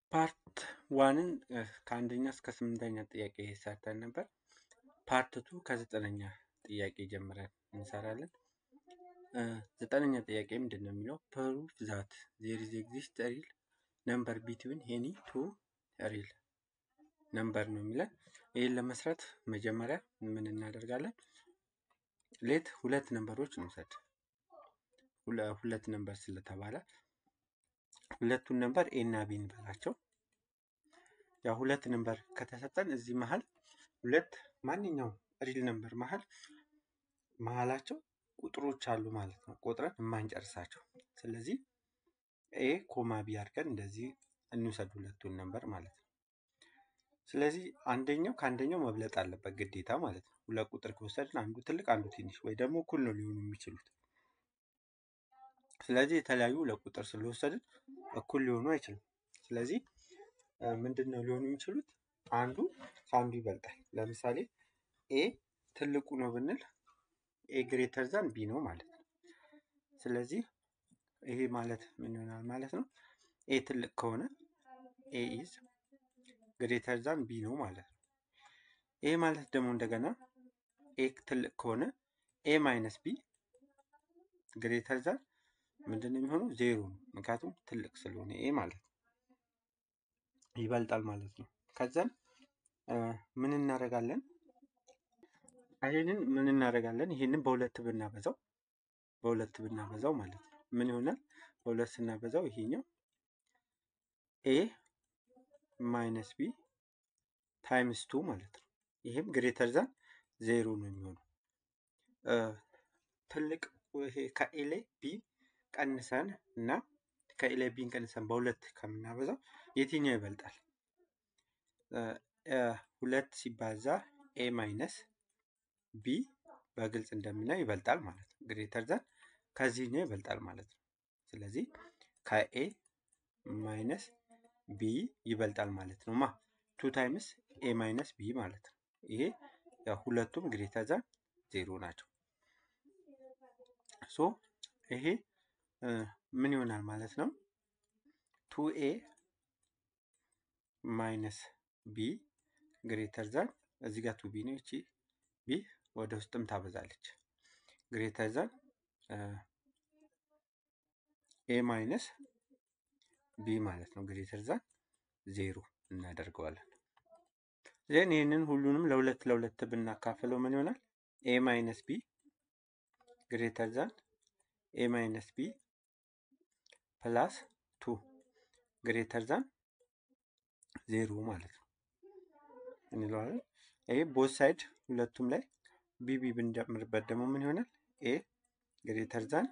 ፓርት 1ን ከአንደኛ እስከ 8ኛ ጥያቄ ሰርተን ነበር። ፓርት 2 ከ9ኛ ጥያቄ ጀምረን እንሰራለን። 9ኛ ጥያቄ ምንድነው የሚለው? prove that there is exist a real number between any two real number ነው የሚለን። ይሄን ለመስራት መጀመሪያ ምን እናደርጋለን? ሌት ሁለት ነምበሮች እንውሰድ። ሁለት ነምበር ስለተባለ ሁለቱን ነምበር ኤ እና ቢ እንበላቸው። ያ ሁለት ነምበር ከተሰጠን እዚህ መሃል ሁለት ማንኛውም ሪል ነምበር መሃላቸው ቁጥሮች አሉ ማለት ነው፣ ቆጥረን የማንጨርሳቸው። ስለዚህ ኤ ኮማ ቢ አድርገን እንደዚህ እንውሰድ ሁለቱን ነምበር ማለት ነው። ስለዚህ አንደኛው ከአንደኛው መብለጥ አለበት ግዴታ ማለት ነው። ሁለት ቁጥር ከወሰድን አንዱ ትልቅ አንዱ ትንሽ ወይ ደግሞ እኩል ነው ሊሆኑ የሚችሉት። ስለዚህ የተለያዩ ሁለት ቁጥር ስለወሰድን እኩል ሊሆኑ አይችሉም። ስለዚህ ምንድነው ሊሆኑ የሚችሉት? አንዱ ከአንዱ ይበልጣል። ለምሳሌ ኤ ትልቁ ነው ብንል ኤ ግሬተር ዛን ቢ ነው ማለት ነው። ስለዚህ ይሄ ማለት ምን ይሆናል ማለት ነው? ኤ ትልቅ ከሆነ ኤ ኢዝ ግሬተር ዛን ቢ ነው ማለት ነው። ይሄ ማለት ደግሞ እንደገና ኤ ትልቅ ከሆነ ኤ ማይነስ ቢ ግሬተር ዛን ምንድነው የሚሆነው? ዜሮ ነው። ምክንያቱም ትልቅ ስለሆነ ኤ ማለት ነው፣ ይበልጣል ማለት ነው። ከዛን ምን እናደርጋለን? ይሄንን በሁለት ብናበዛው ማለት ነው ምን ይሆናል? በሁለት ስናበዛው ይሄኛው ኤ ማይነስ ቢ ታይምስ 2 ማለት ነው። ይሄም ግሬተር ዛን ዜሮ ነው የሚሆነው። ትልቅ ይሄ ከኤ ላይ ቢ ቀንሰን እና ከኤ ላይ ቢን ቀንሰን በሁለት ከምናበዛው የትኛው ይበልጣል? ሁለት ሲባዛ ኤ ማይነስ ቢ በግልጽ እንደምናየው ይበልጣል ማለት ነው። ግሬተር ዛን ከዚህኛው ይበልጣል ማለት ነው። ስለዚህ ከኤ ማይነስ ቢ ይበልጣል ማለት ነው። 2 ታይምስ ኤ ማይነስ ቢ ማለት ነው። ይሄ ሁለቱም ግሬተር ዛን ዜሮ ናቸው። ሶ ይሄ ምን ይሆናል ማለት ነው? 2ኤ ማይነስ ቢ ግሬተር ዛን እዚህ ጋር 2 ቢ ነው፣ እቺ ቢ ወደ ውስጥም ታበዛለች። ግሬተር ዛን ኤ ማይነስ ቢ ማለት ነው። ግሬተር ዛን ዜሮ እናደርገዋለን። ዘን ይህንን ሁሉንም ለሁለት ብናካፍለው ምን ይሆናል? ኤ ማይነስ ቢ ግሬተር ዛን ኤ ማይነስ ቢ ፕላስ 2 ግሬተር ዛን ዜሮ ማለት ነው እንለዋለን። ይሄ ቦት ሳይድ ሁለቱም ላይ ቢቢ ብንጨምርበት ደግሞ ምን ይሆናል? ኤ ግሬተር ዛን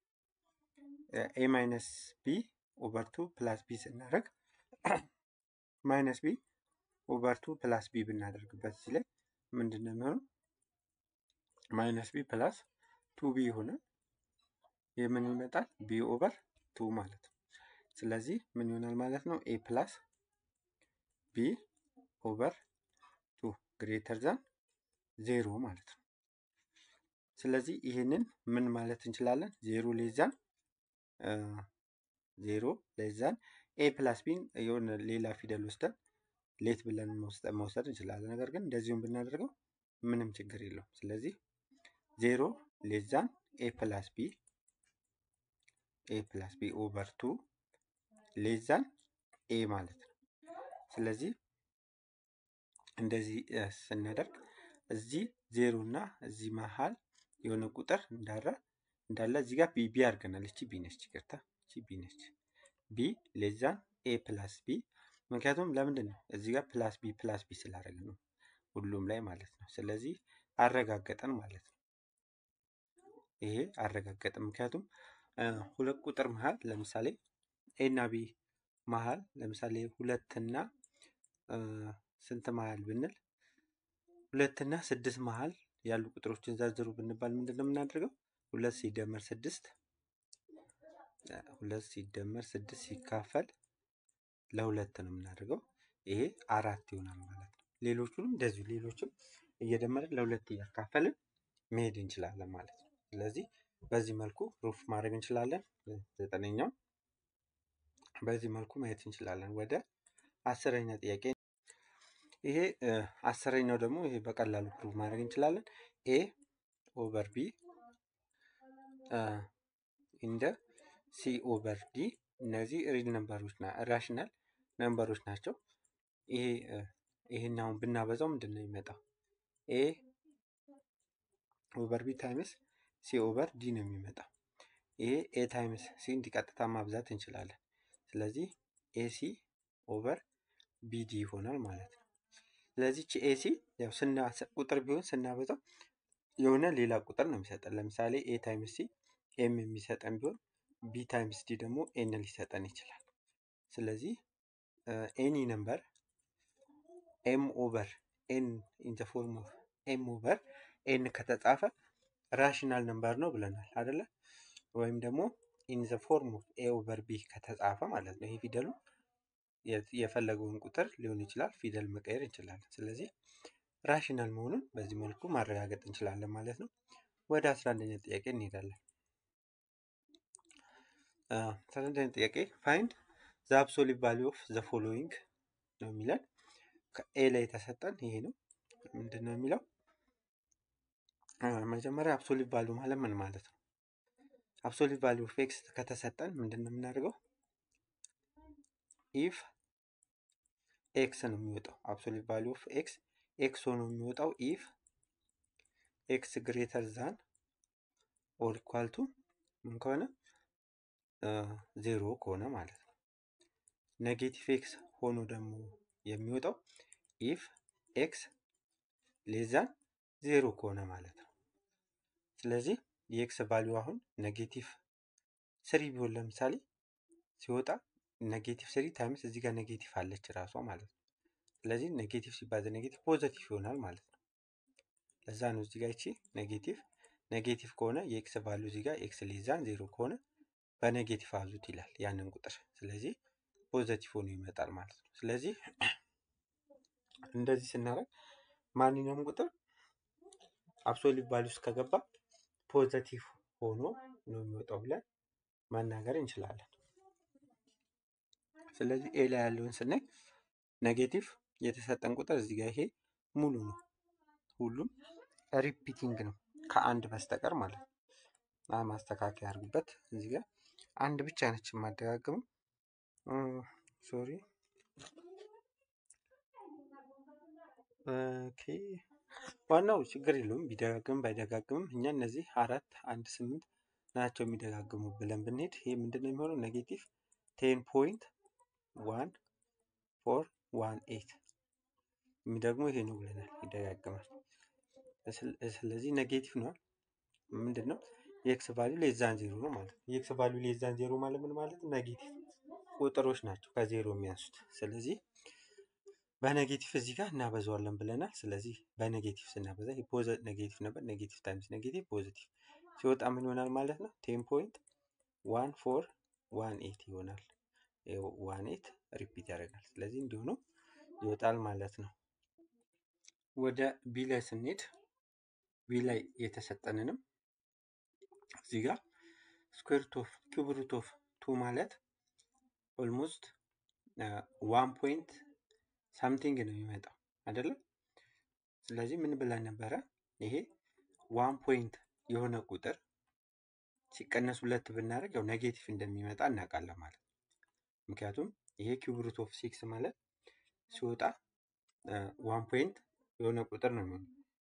ኤ ማይነስ ቢ ኦቨር 2 ፕላስ ቢ ስናደርግ ማይነስ ቢ ኦቨር 2 ፕላስ ቢ ብናደርግበት እዚህ ላይ ምንድነው የሚሆነው? ማይነስ ቢ ፕላስ 2 ቢ ይሆናል። ይህ ምን ይመጣል? ቢ ኦቨር 2 ማለት ነው። ስለዚህ ምን ይሆናል ማለት ነው? ኤ ፕላስ ቢ ኦቨር 2 ግሬተር ዛን ዜሮ ማለት ነው። ስለዚህ ይህንን ምን ማለት እንችላለን? ዜሮ ሌዛን ኤ ፕላስ ቢን የሆነ ሌላ ፊደል ወስደን ሌት ብለን መውሰድ እንችላለን። ነገር ግን እንደዚሁም ብናደርገው ምንም ችግር የለውም። ስለዚህ ዜሮ ሌዛን ኤ ፕላስ ቢ ኦቨር 2 ሌዛን ኤ ማለት ነው። ስለዚህ እንደዚህ ስናደርግ እዚህ ዜሮ እና እዚህ መሃል የሆነ ቁጥር እንዳለ እዚህ ጋር ቢ አድርገናል። እቺ ቢ ነች፣ ይቅርታ፣ እቺ ቢ ነች። ቢ ሌዛን ኤ ፕላስ ቢ። ምክንያቱም ለምንድን ነው እዚህ ጋር ፕላስ ቢ ስላደረግን ነው ሁሉም ላይ ማለት ነው። ስለዚህ አረጋገጠን ማለት ነው። ይሄ አረጋገጠን፣ ምክንያቱም ሁለት ቁጥር መሃል ለምሳሌ ኤ እና ቢ መሃል ለምሳሌ ሁለትና ስንት መሃል ብንል 2 እና 6 መሃል ያሉ ቁጥሮችን ዘርዝሩ ብንባል ምንድነው የምናደርገው? 2 ሲደመር 6 ሲካፈል ለ2 ነው የምናደርገው። ይሄ 4 ይሆናል ማለት ነው። ሌሎቹንም እንደዚሁ ሌሎችም እየደመርን ለ2 እያካፈልን መሄድ እንችላለን ማለት ነው። ስለዚህ በዚህ መልኩ ፕሩፍ ማድረግ እንችላለን። 9ኛው በዚህ መልኩ ማየት እንችላለን። ወደ አስረኛ ጥያቄ ይሄ አስረኛው ደግሞ ይሄ በቀላሉ ፕሩቭ ማድረግ እንችላለን። ኤ ኦቨር ቢ እንደ ሲ ኦቨር ዲ እነዚህ ሪል ነምበሮች ራሽናል ነምበሮች ናቸው። ይሄን አሁን ብናበዛው ምንድን ነው የሚመጣው? ኤ ኦቨር ቢ ታይምስ ሲ ኦቨር ዲ ነው የሚመጣው። ይሄ ኤ ታይምስ ሲ እንዲቀጥታ ማብዛት እንችላለን። ስለዚህ ኤሲ ኦቨር ቢዲ ይሆናል ማለት ነው። ስለዚህ ኤሲ ያው ቁጥር ቢሆን ስናበዛው የሆነ ሌላ ቁጥር ነው የሚሰጠን። ለምሳሌ ኤ ታይምስ ሲ ኤም የሚሰጠን ቢሆን ቢ ታይምስ ዲ ደግሞ ኤን ሊሰጠን ይችላል። ስለዚህ ኤኒ ነምበር ኤም ኦቨር ኤን ኢን ዘ ፎርም ኦፍ ኤም ኦቨር ኤን ከተጻፈ ራሽናል ነምበር ነው ብለናል አይደለ? ወይም ደግሞ ኢን ዘ ፎርም ኦፍ ኤ ኦቨር ቢ ከተጻፈ ማለት ነው። ይሄ ፊደሉ የፈለገውን ቁጥር ሊሆን ይችላል፣ ፊደል መቀየር እንችላለን። ስለዚህ ራሽናል መሆኑን በዚህ መልኩ ማረጋገጥ እንችላለን ማለት ነው። ወደ 11ኛ ጥያቄ እንሄዳለን። 11ኛ ጥያቄ ፋይንድ ዘ አብሶሊት ቫልዩ ኦፍ ዘ ፎሎዊንግ ነው የሚለን። ከኤ ላይ የተሰጠን ይሄ ነው። ምንድን ነው የሚለው? መጀመሪያ አብሶሊት ቫልዩ ማለት ምን ማለት ነው? አብሶሊት ቫልዩ ኦፍ ኤክስ ከተሰጠን ምንድን ነው የምናደርገው? ኢፍ ኤክስ ነው የሚወጣው። አብሶሊት ቫልዩ ኦፍ ኤክስ ኤክስ ሆኖ የሚወጣው ኢፍ ኤክስ ግሬተር ዛን ኦር ኢኳል ቱ ምን ከሆነ ዜሮ ከሆነ ማለት ነው። ኔጌቲቭ ኤክስ ሆኖ ደግሞ የሚወጣው ኢፍ ኤክስ ሌዛን ዜሮ ከሆነ ማለት ነው። ስለዚህ የኤክስ ቫልዩ አሁን ኔጌቲቭ ስሪ ቢሆን ለምሳሌ ሲወጣ ኔጌቲቭ ስሪ ታይምስ እዚህ ጋር ኔጌቲቭ አለች ራሷ ማለት ነው። ስለዚህ ኔጌቲቭ ሲባዛ ኔጌቲቭ ፖዘቲቭ ይሆናል ማለት ነው። ለዛ ነው እዚህ ጋር ይቺ ኔጌቲቭ ከሆነ የኤክስ ቫልዩ እዚህ ጋር ኤክስ ሌዛን ዜሮ ከሆነ በኔጌቲቭ አብዙት ይላል ያንን ቁጥር። ስለዚህ ፖዘቲቭ ሆኖ ይመጣል ማለት ነው። ስለዚህ እንደዚህ ስናደርግ ማንኛውም ቁጥር አብሶሊት ቫልዩ ውስጥ ከገባ ፖዘቲቭ ሆኖ ነው የሚወጣው ብለን መናገር እንችላለን። ስለዚህ ኤ ላይ ያለውን ስናይ ኔጌቲቭ የተሰጠን ቁጥር እዚህ ጋር ይሄ ሙሉ ነው፣ ሁሉም ሪፒቲንግ ነው ከአንድ በስተቀር ማለት ነው። ማስተካከያ አድርጉበት። እዚህ ጋር አንድ ብቻ ነች የማደጋግመው። ሶሪ ኦኬ። ዋናው ችግር የለውም ቢደጋግምም ባይደጋግምም እኛ እነዚህ 4 1 8 ናቸው የሚደጋግሙ ብለን ብንሄድ ይሄ ምንድነው የሚሆነው? ኔጌቲቭ 10.1418 የሚደግመው ይሄ ነው ብለናል፣ ይደጋግማል። ስለዚህ ኔጌቲቭ ነው ምንድነው? የኤክስ ቫልዩ ሌዛን ዜሮ ነው ማለት ነው። የኤክስ ቫልዩ ሌዛን ዜሮ ማለት ምን ማለት ነው? ኔጌቲቭ ቁጥሮች ናቸው ከዜሮ የሚያንሱት። ስለዚህ በኔጌቲቭ እዚህ ጋር እናበዛዋለን ብለናል። ስለዚህ በኔጌቲቭ ስናበዛ ኔጌቲቭ ነበር፣ ኔጌቲቭ ታይምስ ኔጌቲቭ ፖዚቲቭ ሲወጣ ምን ይሆናል ማለት ነው? 10.1418 ይሆናል። 18 ሪፒት ያደርጋል። ስለዚህ እንዲሆኑ ይወጣል ማለት ነው። ወደ ቢ ላይ ስንሄድ ቢ ላይ የተሰጠንንም እዚህ ጋር ስኩዌር ሩት ኦፍ ኪዩብ ሩት ኦፍ 2 ማለት ኦልሞስት 1 ፖይንት ሳምቲንግ ነው የሚመጣው አይደለም? ስለዚህ ምን ብለን ነበረ? ይሄ 1 ፖይንት የሆነ ቁጥር ሲቀነስ 2 ብናደርግ ያው ኔጌቲቭ እንደሚመጣ እናውቃለን ማለት ነው። ምክንያቱም ይሄ ኪዩብ ሩት ኦፍ 6 ማለት ሲወጣ 1 ፖይንት የሆነ ቁጥር ነው የሚሆነው፣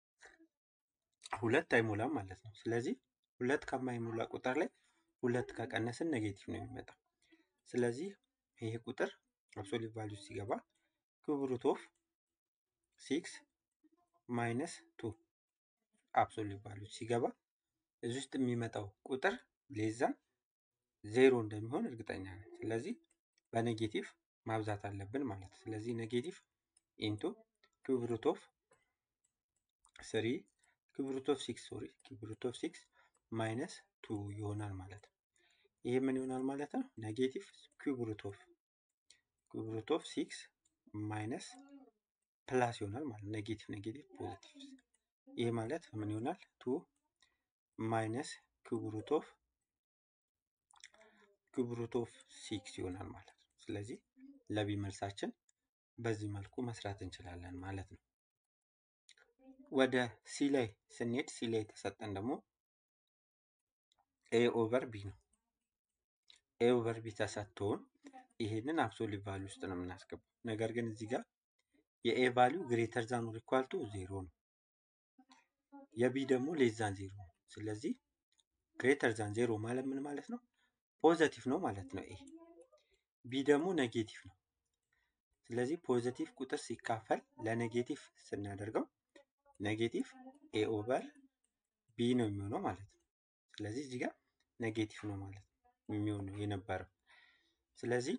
ሁለት አይሞላም ማለት ነው። ስለዚህ ሁለት ከማይሞላ ቁጥር ላይ 2 ከቀነስን ኔጌቲቭ ነው የሚመጣው። ስለዚህ ይሄ ቁጥር አብሶሉት ቫልዩ ሲገባ ኪዩብ ሩት ኦፍ 6 ማይነስ 2 አብሶሉት ቫልዩ ሲገባ እዚህ ውስጥ የሚመጣው ቁጥር ሌዛን ዜሮ እንደሚሆን እርግጠኛ ነን። ስለዚህ በኔጌቲቭ ማብዛት አለብን ማለት ነው። ስለዚህ ኔጌቲቭ ኢንቱ ኪዩብ ሩት ኦፍ 3 ኪዩብ ሩት ኦፍ 6 ሶሪ ኪዩብ ሩት ኦፍ 6 ማይነስ 2 ይሆናል ማለት ነው። ይሄ ምን ይሆናል ማለት ነው? ኔጌቲቭ ኪዩብ ሩት ኦፍ 6 ማይነስ ፕላስ ይሆናል ማለት ነው። ኔጌቲቭ ፖዚቲቭ። ይሄ ማለት ምን ይሆናል? 2 ማይነስ ኪዩብ ሩት ኦፍ 6 ይሆናል ማለት ነው። ስለዚህ ለቢ መልሳችን በዚህ መልኩ መስራት እንችላለን ማለት ነው። ወደ ሲ ላይ ስንሄድ ሲ ላይ የተሰጠን ደግሞ ኤ ኦቨር ቢ ነው። ኤ ኦቨር ቢ ተሰጥቶን ይሄንን አብሶሉት ቫልዩ ውስጥ ነው የምናስገባው። ነገር ግን እዚህ ጋር የኤ ቫልዩ ግሬተር ዛን ኦር ኢኳል ቱ 0 ነው። የቢ ደግሞ ሌስ ዛን 0 ነው። ስለዚህ ግሬተር ዛን 0 ማለት ምን ማለት ነው? ፖዘቲቭ ነው ማለት ነው ኤ። ቢ ደግሞ ኔጌቲቭ ነው። ስለዚህ ፖዘቲቭ ቁጥር ሲካፈል ለኔጌቲቭ ስናደርገው ኔጌቲቭ ኤ ኦቨር ቢ ነው የሚሆነው ማለት ነው። ስለዚህ እዚህ ጋር ኔጌቲቭ ነው ማለት ነው የሚሆነው የነበረው። ስለዚህ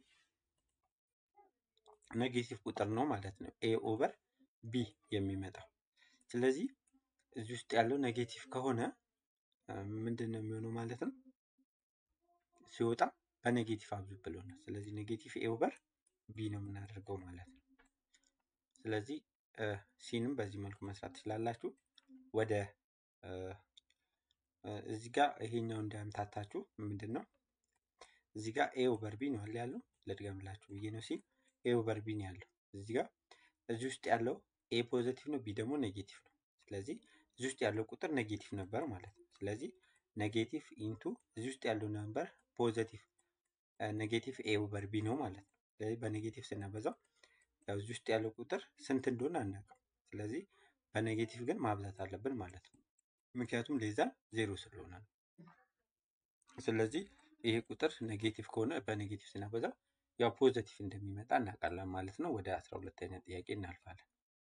ኔጌቲቭ ቁጥር ነው ማለት ነው ኤ ኦቨር ቢ የሚመጣው። ስለዚህ እዚህ ውስጥ ያለው ኔጌቲቭ ከሆነ ምንድን ነው የሚሆነው ማለት ነው? ሲወጣ በኔጌቲቭ አብዙብሎናል። ስለዚህ ኔጌቲቭ ኤ ኦቨር ቢ ነው የምናደርገው ማለት ነው። ስለዚህ ሲንም በዚህ መልኩ መስራት ትችላላችሁ። ወደ እዚህ ጋር ይሄኛው እንዳያምታታችሁ ምንድን ነው እዚህ ጋር ኤ ኦቨር ቢ ነው ያለው። ልድገምላችሁ ብዬ ነው። ሲል ኤ ኦቨር ቢ ነው ያለው እዚህ ጋር። እዚህ ውስጥ ያለው ኤ ፖዘቲቭ ነው፣ ቢ ደግሞ ኔጌቲቭ ነው። ስለዚህ እዚህ ውስጥ ያለው ቁጥር ኔጌቲቭ ነበር ማለት ነው። ስለዚህ ኔጌቲቭ ኢንቱ እዚህ ውስጥ ያለው ነበር ፖዘቲቭ ኔጌቲቭ ኤ ኦቨር ቢ ነው ማለት ነው። ስለዚህ በኔጌቲቭ ስናበዛው ያው እዚህ ውስጥ ያለው ቁጥር ስንት እንደሆነ አናውቅም። ስለዚህ በኔጌቲቭ ግን ማብዛት አለብን ማለት ነው። ምክንያቱም ሌዛ 0 ስለሆነ ነው። ስለዚህ ይሄ ቁጥር ኔጌቲቭ ከሆነ በኔጌቲቭ ስናበዛው ያው ፖዘቲቭ እንደሚመጣ እናውቃለን ማለት ነው። ወደ 12ኛ ጥያቄ እናልፋለን።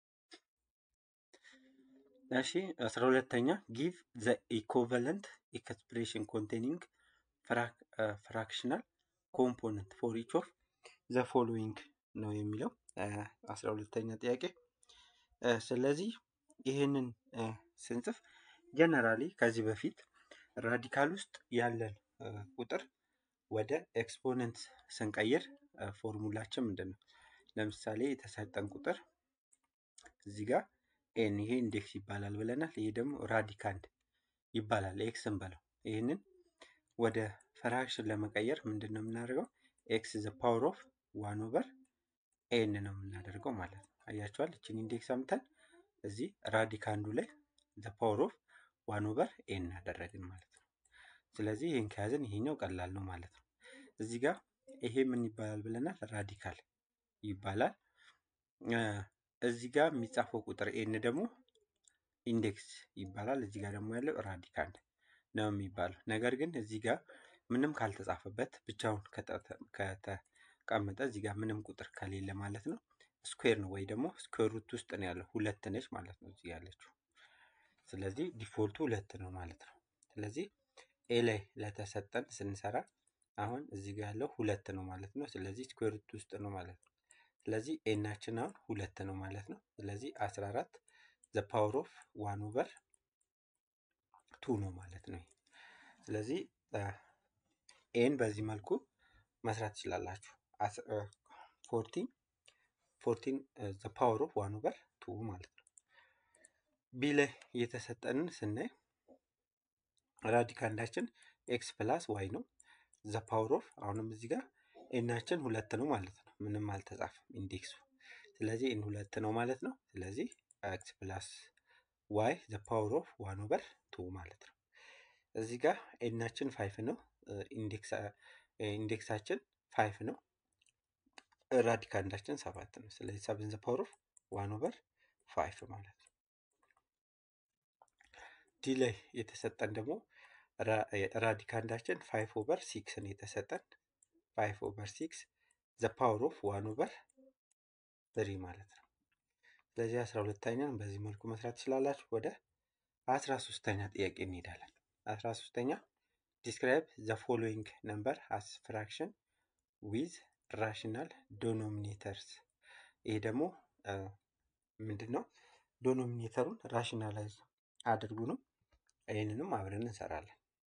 እሺ 12ኛ ጊቭ ዘ ኢኩቫለንት ኤክስፕሬሽን ኮንቴኒንግ ፍራክሽናል ኮምፖነንት ፎር ኢች ኦፍ ዘ ፎሎዊንግ ነው የሚለው 12ኛ ጥያቄ። ስለዚህ ይህንን ስንጽፍ ጀነራሊ ከዚህ በፊት ራዲካል ውስጥ ያለን ቁጥር ወደ ኤክስፖነንት ስንቀይር ፎርሙላችን ምንድን ነው? ለምሳሌ የተሰጠን ቁጥር እዚህ ጋር ኤን ይሄ ኢንዴክስ ይባላል ብለናል። ይሄ ደግሞ ራዲካንድ ይባላል ኤክስን በለው። ይህንን ወደ ፍራክሽን ለመቀየር ምንድን ነው የምናደርገው? ኤክስ ዘ ፓወር ኦፍ 1 ኦቨር ኤን ነው የምናደርገው ማለት ነው። አያችኋል? እችን ኢንዴክስ አምተን እዚህ ራዲካንዱ ላይ ዘ ፓወር ኦፍ 1 ኦቨር ኤን አደረግን ማለት ነው። ስለዚህ ይህን ከያዝን ይሄኛው ቀላል ነው ማለት ነው። እዚህ ጋር ይሄ ምን ይባላል ብለናል? ራዲካል ይባላል። እዚህ ጋር የሚጻፈው ቁጥር ኤን ደግሞ ኢንዴክስ ይባላል። እዚህ ጋር ደግሞ ያለው ራዲካንድ ነው የሚባለው። ነገር ግን እዚህ ጋር ምንም ካልተጻፈበት ብቻውን ከተቀመጠ እዚህ ጋር ምንም ቁጥር ከሌለ ማለት ነው ስኩዌር ነው ወይ ደግሞ ስኩዌር ሩት ውስጥ ነው ያለው። 2 ነች ማለት ነው እዚህ ያለችው። ስለዚህ ዲፎልቱ 2 ነው ማለት ነው። ስለዚህ ኤ ላይ ለተሰጠን ስንሰራ አሁን እዚህ ጋር ያለው 2 ነው ማለት ነው። ስለዚህ ስኩዌር ሩት ውስጥ ነው ማለት ነው። ስለዚህ ኤናችን አሁን 2 ነው ማለት ነው። ስለዚህ 14 ዘ ፓወር ኦፍ 1 ኦቨር 2 ነው ማለት ነው። ስለዚህ ኤን በዚህ መልኩ መስራት ትችላላችሁ። 14 ዘ ፓወር ኦፍ 1 ኦቨር 2 ማለት ነው። ቢ ላይ የተሰጠንን ስናይ ራዲካንዳችን ኤክስ ፕላስ ዋይ ነው። ዘ ፓወር ኦፍ አሁንም እዚህ ጋር ኤናችን 2 ነው ማለት ነው። ምንም አልተጻፈም ኢንዴክሱ። ስለዚህ ኤን 2 ነው ማለት ነው። ስለዚህ ኤክስ ፕላስ ዋይ ዘ ፓወር ኦፍ 1 ኦቨር 2 ማለት ነው። እዚህ ጋር ኤናችን 5 ነው። ኢንዴክሳችን 5 ነው። ራዲካንዳችን 7 ነው። ስለዚህ 7 ዘ ፓወር ኦፍ 1 ኦቨር 5 ማለት ነው። ዲ ላይ የተሰጠን ደግሞ ራዲካንዳችን 5 ኦቨር 6 ነው የተሰጠን። 5 ኦቨር 6 ዘ ፓወር ኦፍ 1 ኦቨር 3 ማለት ነው። ስለዚህ 12ኛን በዚህ መልኩ መስራት ትችላላችሁ። ወደ 13ኛ ጥያቄ እንሄዳለን። 13ኛ ዲስክራይብ ዘ ፎሎዊንግ ነምበር አስ ፍራክሽን ዊዝ ራሽናል ዶኖሚኔተርስ። ይሄ ደግሞ ምንድን ነው? ዶኖሚኔተሩን ራሽናላይዝ አድርጉ ነው። ይህንንም አብረን እንሰራለን።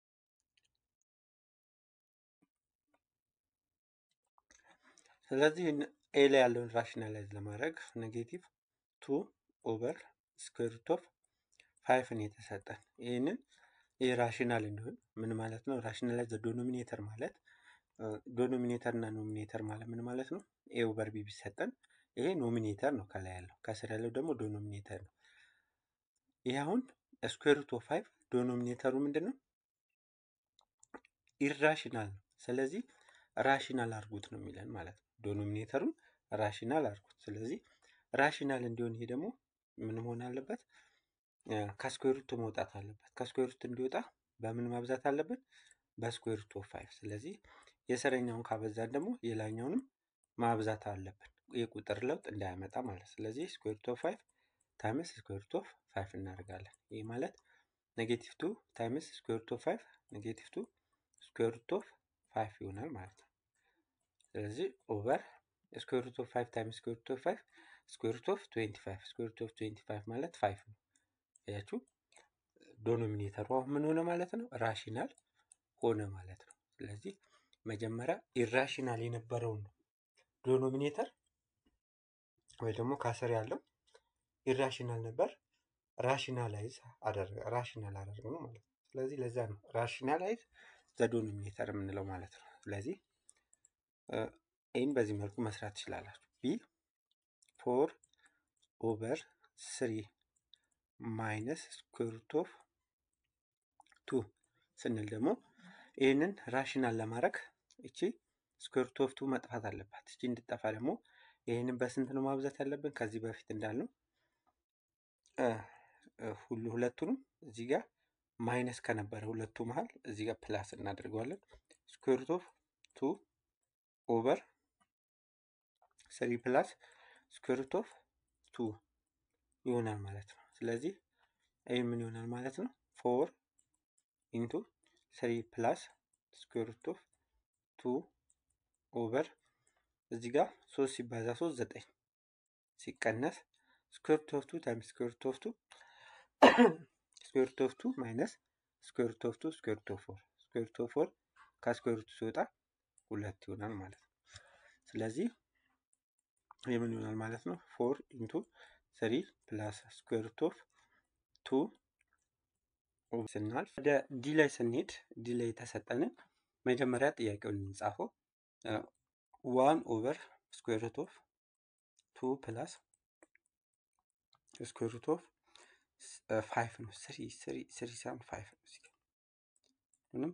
ስለዚህ ኤ ላይ ያለውን ራሽናላይዝ ለማድረግ ኔጌቲቭ 2 ኦቨር ስኩዌር ሩት ኦፍ 5 ነው የተሰጠን። ይህንን ይህ ራሽናል እንዲሆን ምን ማለት ነው? ራሽናላይዝ ዶኖሚኔተር ማለት ዶኖሚኔተር እና ኖሚኔተር ማለት ምን ማለት ነው? ኤ ኦቨር ቢ ቢሰጠን ይሄ ኖሚኔተር ነው ከላይ ያለው፣ ከስር ያለው ደግሞ ዶኖሚኔተር ነው። ይሄ አሁን ስኩዌር ሩት ኦፍ 5 ዶኖሚኔተሩ ምንድነው? ኢራሽናል ነው። ስለዚህ ራሽናል አድርጉት ነው የሚለን ማለት ነው። ዶኖሚኔተሩን ራሽናል አድርጉት። ስለዚህ ራሽናል እንዲሆን ይሄ ደግሞ ምን መሆን አለበት? ከስኩዌር ሩት መውጣት አለበት። ከስኩዌር ሩት እንዲወጣ በምን ማብዛት አለብን? በስኩዌር ሩት ኦፍ 5። ስለዚህ የስረኛውን ካበዛን ደግሞ የላኛውንም ማብዛት አለብን፣ የቁጥር ለውጥ እንዳያመጣ ማለት። ስለዚህ ስኩዌር ሩት ኦፍ 5 ታይምስ ስኩዌር ሩት ኦፍ 5 እናደርጋለን። ይህ ማለት ኔጌቲቭ 2 ታይምስ ስኩዌር ሩት ኦፍ 5 ኔጌቲቭ 2 ስኩዌር ሩት ኦፍ 5 ይሆናል ማለት ነው። ስለዚህ ኦቨር ስኩዌር ሩት ኦፍ 5 ታይምስ ስኩዌር ሩት ኦፍ 5 ስኩዌር ሩት ኦፍ 25 ስኩዌር ሩት ኦፍ 25 ማለት 5 ነው። ያችሁ ዶኖሚኔተሩ አሁን ምን ሆነ ማለት ነው? ራሽናል ሆነ ማለት ነው። ስለዚህ መጀመሪያ ኢራሽናል የነበረውን ዶኖሚኔተር ወይ ደግሞ ከስር ያለው ኢራሽናል ነበር፣ ራሽናላይዝ አደረገ ነው ማለት ነው። ስለዚህ ለዛ ነው ራሽናላይዝ ዘ ዶኖሚኔተር የምንለው ማለት ነው። ስለዚህ ይህን በዚህ መልኩ መስራት ትችላላችሁ። ቢ 4 ኦቨር 3 ማይነስ ስኩዌር ሩት ኦፍ 2 ስንል ደግሞ ይህንን ራሽናል ለማድረግ እቺ ስኩዌር ሩት ኦፍ 2 መጥፋት አለባት። እቺ እንድጠፋ ደግሞ ይህንን በስንት ነው ማብዛት ያለብን? ከዚህ በፊት እንዳልነው ሁለቱንም እዚህ ጋር ማይነስ ከነበረ ሁለቱ መሃል እዚህ ጋር ፕላስ እናደርገዋለን። ስኩዌር ሩት ኦፍ 2 ኦቨር 3 ፕላስ ስኩዌር ሩት ኦፍ 2 ይሆናል ማለት ነው። ስለዚህ ይህ ምን ይሆናል ማለት ነው? 4 ኢንቱ 3 ፕላስ ስኩዌር ሩት ኦፍ 2 ኦቨር እዚህ ጋር 3 ሲባዛ 3 9 ሲቀነስ ስኩዌር ሩት ኦፍ 2 ታይምስ ስኩዌር ሩት ኦፍ 2 ስኩዌር ሩት ኦፍ 2 ማይነስ ስኩዌር ሩት ኦፍ 2 ስኩዌር ሩት ኦፍ 4 ስኩዌር ሩት ኦፍ 4 ከስኩዌር ሩት ሲወጣ 2 ይሆናል ማለት ነው። ስለዚህ ይህ ምን ይሆናል ማለት ነው? 4 ኢንቱ 3 ፕላስ ስኩዌር ሩት ኦፍ 2 ስናልፍ ወደ ዲ ላይ ስንሄድ ዲ ላይ የተሰጠንን መጀመሪያ ጥያቄውን እንጻፈው። 1 ኦቨር ስኩዌር ሩት ኦፍ 2 ፕላስ ስኩዌር ሩት ኦፍ 5 ነው። 3 ሳይሆን 5 ነው። እዚህ ምንም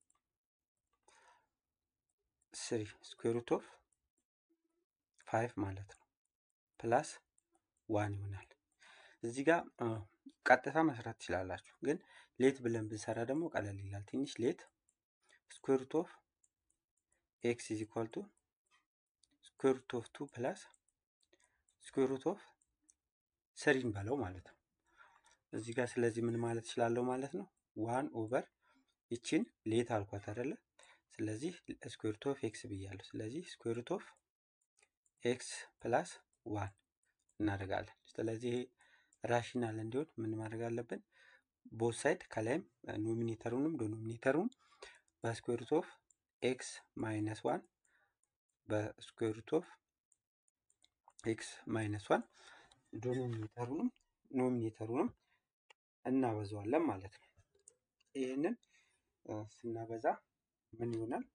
3 ስኩዌር ሩት ኦፍ 5 ማለት ነው ፕላስ 1 ይሆናል። እዚህ ጋር ቀጥታ መስራት ትችላላችሁ፣ ግን ሌት ብለን ብንሰራ ደግሞ ቀለል ይላል ትንሽ። ሌት ስኩዌር ሩት ኦፍ ኤክስ ኢዝ ኢኳል ቱ ስኩዌር ሩት ኦፍ 2 ፕላስ ስኩዌር ሩት ኦፍ 3 በለው ማለት ነው እዚህ ጋር። ስለዚህ ምን ማለት እችላለሁ ማለት ነው? 1 ኦቨር ይችን ሌት አልኳት አይደለ? ስለዚህ ስኩዌር ሩት ኦፍ ኤክስ ብያለሁ። ስለዚህ ስኩዌር ሩት ኦፍ ኤክስ ፕላስ 1 እናደርጋለን። ስለዚህ ራሽናል እንዲሆን ምን ማድረግ አለብን? ቦት ሳይድ ከላይም ኖሚኔተሩንም ዶኖሚኔተሩን በስኩዌር ሩት ኦፍ ኤክስ ማይነስ 1 በስኩዌር ሩት ኦፍ ኤክስ ማይነስ 1 ዶኖሚኔተሩንም ኖሚኔተሩንም እናበዛዋለን ማለት ነው። ይህንን ስናበዛ ምን ይሆናል?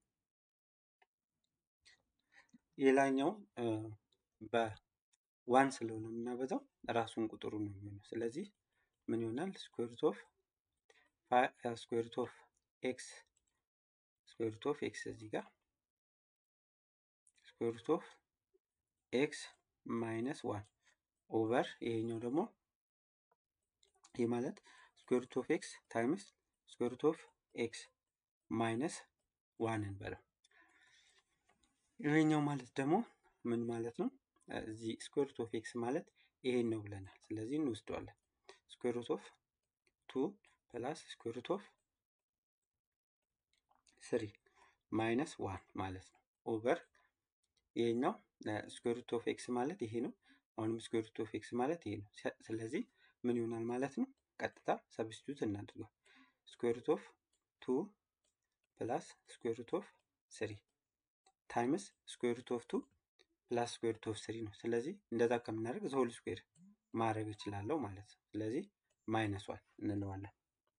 የላኛው በ1 ስለሆነ የምናበዛው ራሱን ቁጥሩ ነው የሚሆነው። ስለዚህ ምን ይሆናል? ስኩዌር ሩት ኦፍ ኤክስ እዚህ ጋር ስኩዌር ሩት ኦፍ ኤክስ ማይነስ 1 ኦቨር ይሄኛው ደግሞ ይህ ማለት ስኩዌር ሩት ኦፍ ኤክስ ታይምስ ስኩዌር ሩት ኦፍ ኤክስ ማይነስ 1 እንበለው። ይሄኛው ማለት ደግሞ ምን ማለት ነው? እዚህ ስኩዌር ሩት ኦፍ ኤክስ ማለት ይሄን ነው ብለናል። ስለዚህ እንወስደዋለን። ስኩዌር ሩት ኦፍ 2 ፕላስ ስኩዌር ሩት ኦፍ 3 ማይነስ 1 ማለት ነው ኦቨር ይሄኛው ስኩዌር ሩት ኦፍ ኤክስ ማለት ይሄ ነው። አሁንም ስኩዌር ሩት ኦፍ ኤክስ ማለት ይሄ ነው። ስለዚህ ምን ይሆናል ማለት ነው? ቀጥታ ሰብስቲቱት እናድርገው። ስኩዌር ሩት ኦፍ 2 ፕላስ ስኩዌር ሩት ኦፍ 3 ታይምስ ስኩዌር ሩት ኦፍ 2 ፕላስ ስኩዌር ሩት ኦፍ 3 ነው። ስለዚህ እንደዛ ከምናደርግ ዘሆል ስኩዌር ማድረግ እችላለሁ ማለት ነው። ስለዚህ ማይነስ 1 እንለዋለን።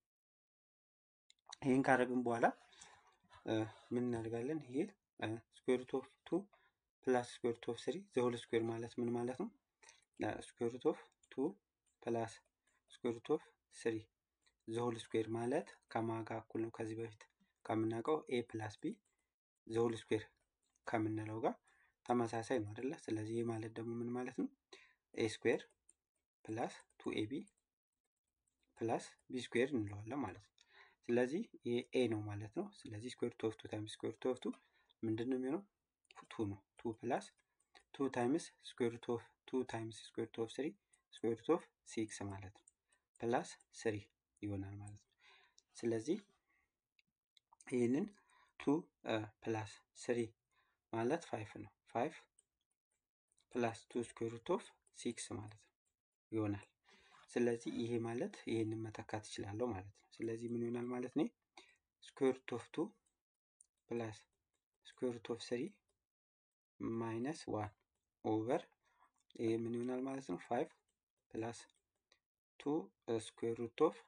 ይሄን ካደረግን በኋላ ምን እናደርጋለን? ይሄ ስኩዌር ሩት ኦፍ 2 ፕላስ ስኩዌር ሩት ኦፍ 3 ዘ ሆል ስኩዌር ማለት ምን ማለት ነው? ስኩዌር ሩት ኦፍ 2 ፕላስ ስኩዌር ሩት ኦፍ 3 ዘ ሆል ስኩዌር ማለት ከማን ጋር እኩል ነው? ከዚህ በፊት ከምናውቀው ኤ ፕላስ ቢ ዘ ሆል ስኩዌር ከምንለው ጋር ተመሳሳይ ነው አይደለ? ስለዚህ ይህ ማለት ደግሞ ምን ማለት ነው? ኤ ስኩዌር ፕላስ 2ab ፕላስ ቢ ስኩዌር እንለዋለን ማለት ነው። ስለዚህ ይሄ ኤ ነው ማለት ነው። ስለዚህ ስኩዌር ሩት ኦፍ 2 ታይምስ ስኩዌር ሩት ኦፍ 2 ምንድን ነው የሚሆነው? 2 ነው። 2 ፕላስ 2 ታይምስ ስኩዌር ሩት ኦፍ 2 ታይምስ ስኩዌር ሩት ኦፍ 3 ስኩዌር ሩት ኦፍ 6 ማለት ነው ፕላስ 3 ይሆናል ማለት ነው። ስለዚህ ይህንን 2 ፕላስ 3 ማለት 5 ነው። 5 ፕላስ 2 ስኩዌር ሩት ኦፍ 6 ማለት ነው ይሆናል። ስለዚህ ይሄ ማለት ይሄንን መተካት እችላለሁ ማለት ነው። ስለዚህ ምን ይሆናል ማለት ነው? ስኩዌር ሩት ኦፍ 2 ፕላስ ስኩዌር ሩት ኦፍ 3 ማይነስ 1 ኦቨር ይሄ ምን ይሆናል ማለት ነው? 5 ፕላስ 2 ስኩዌር ሩት ኦፍ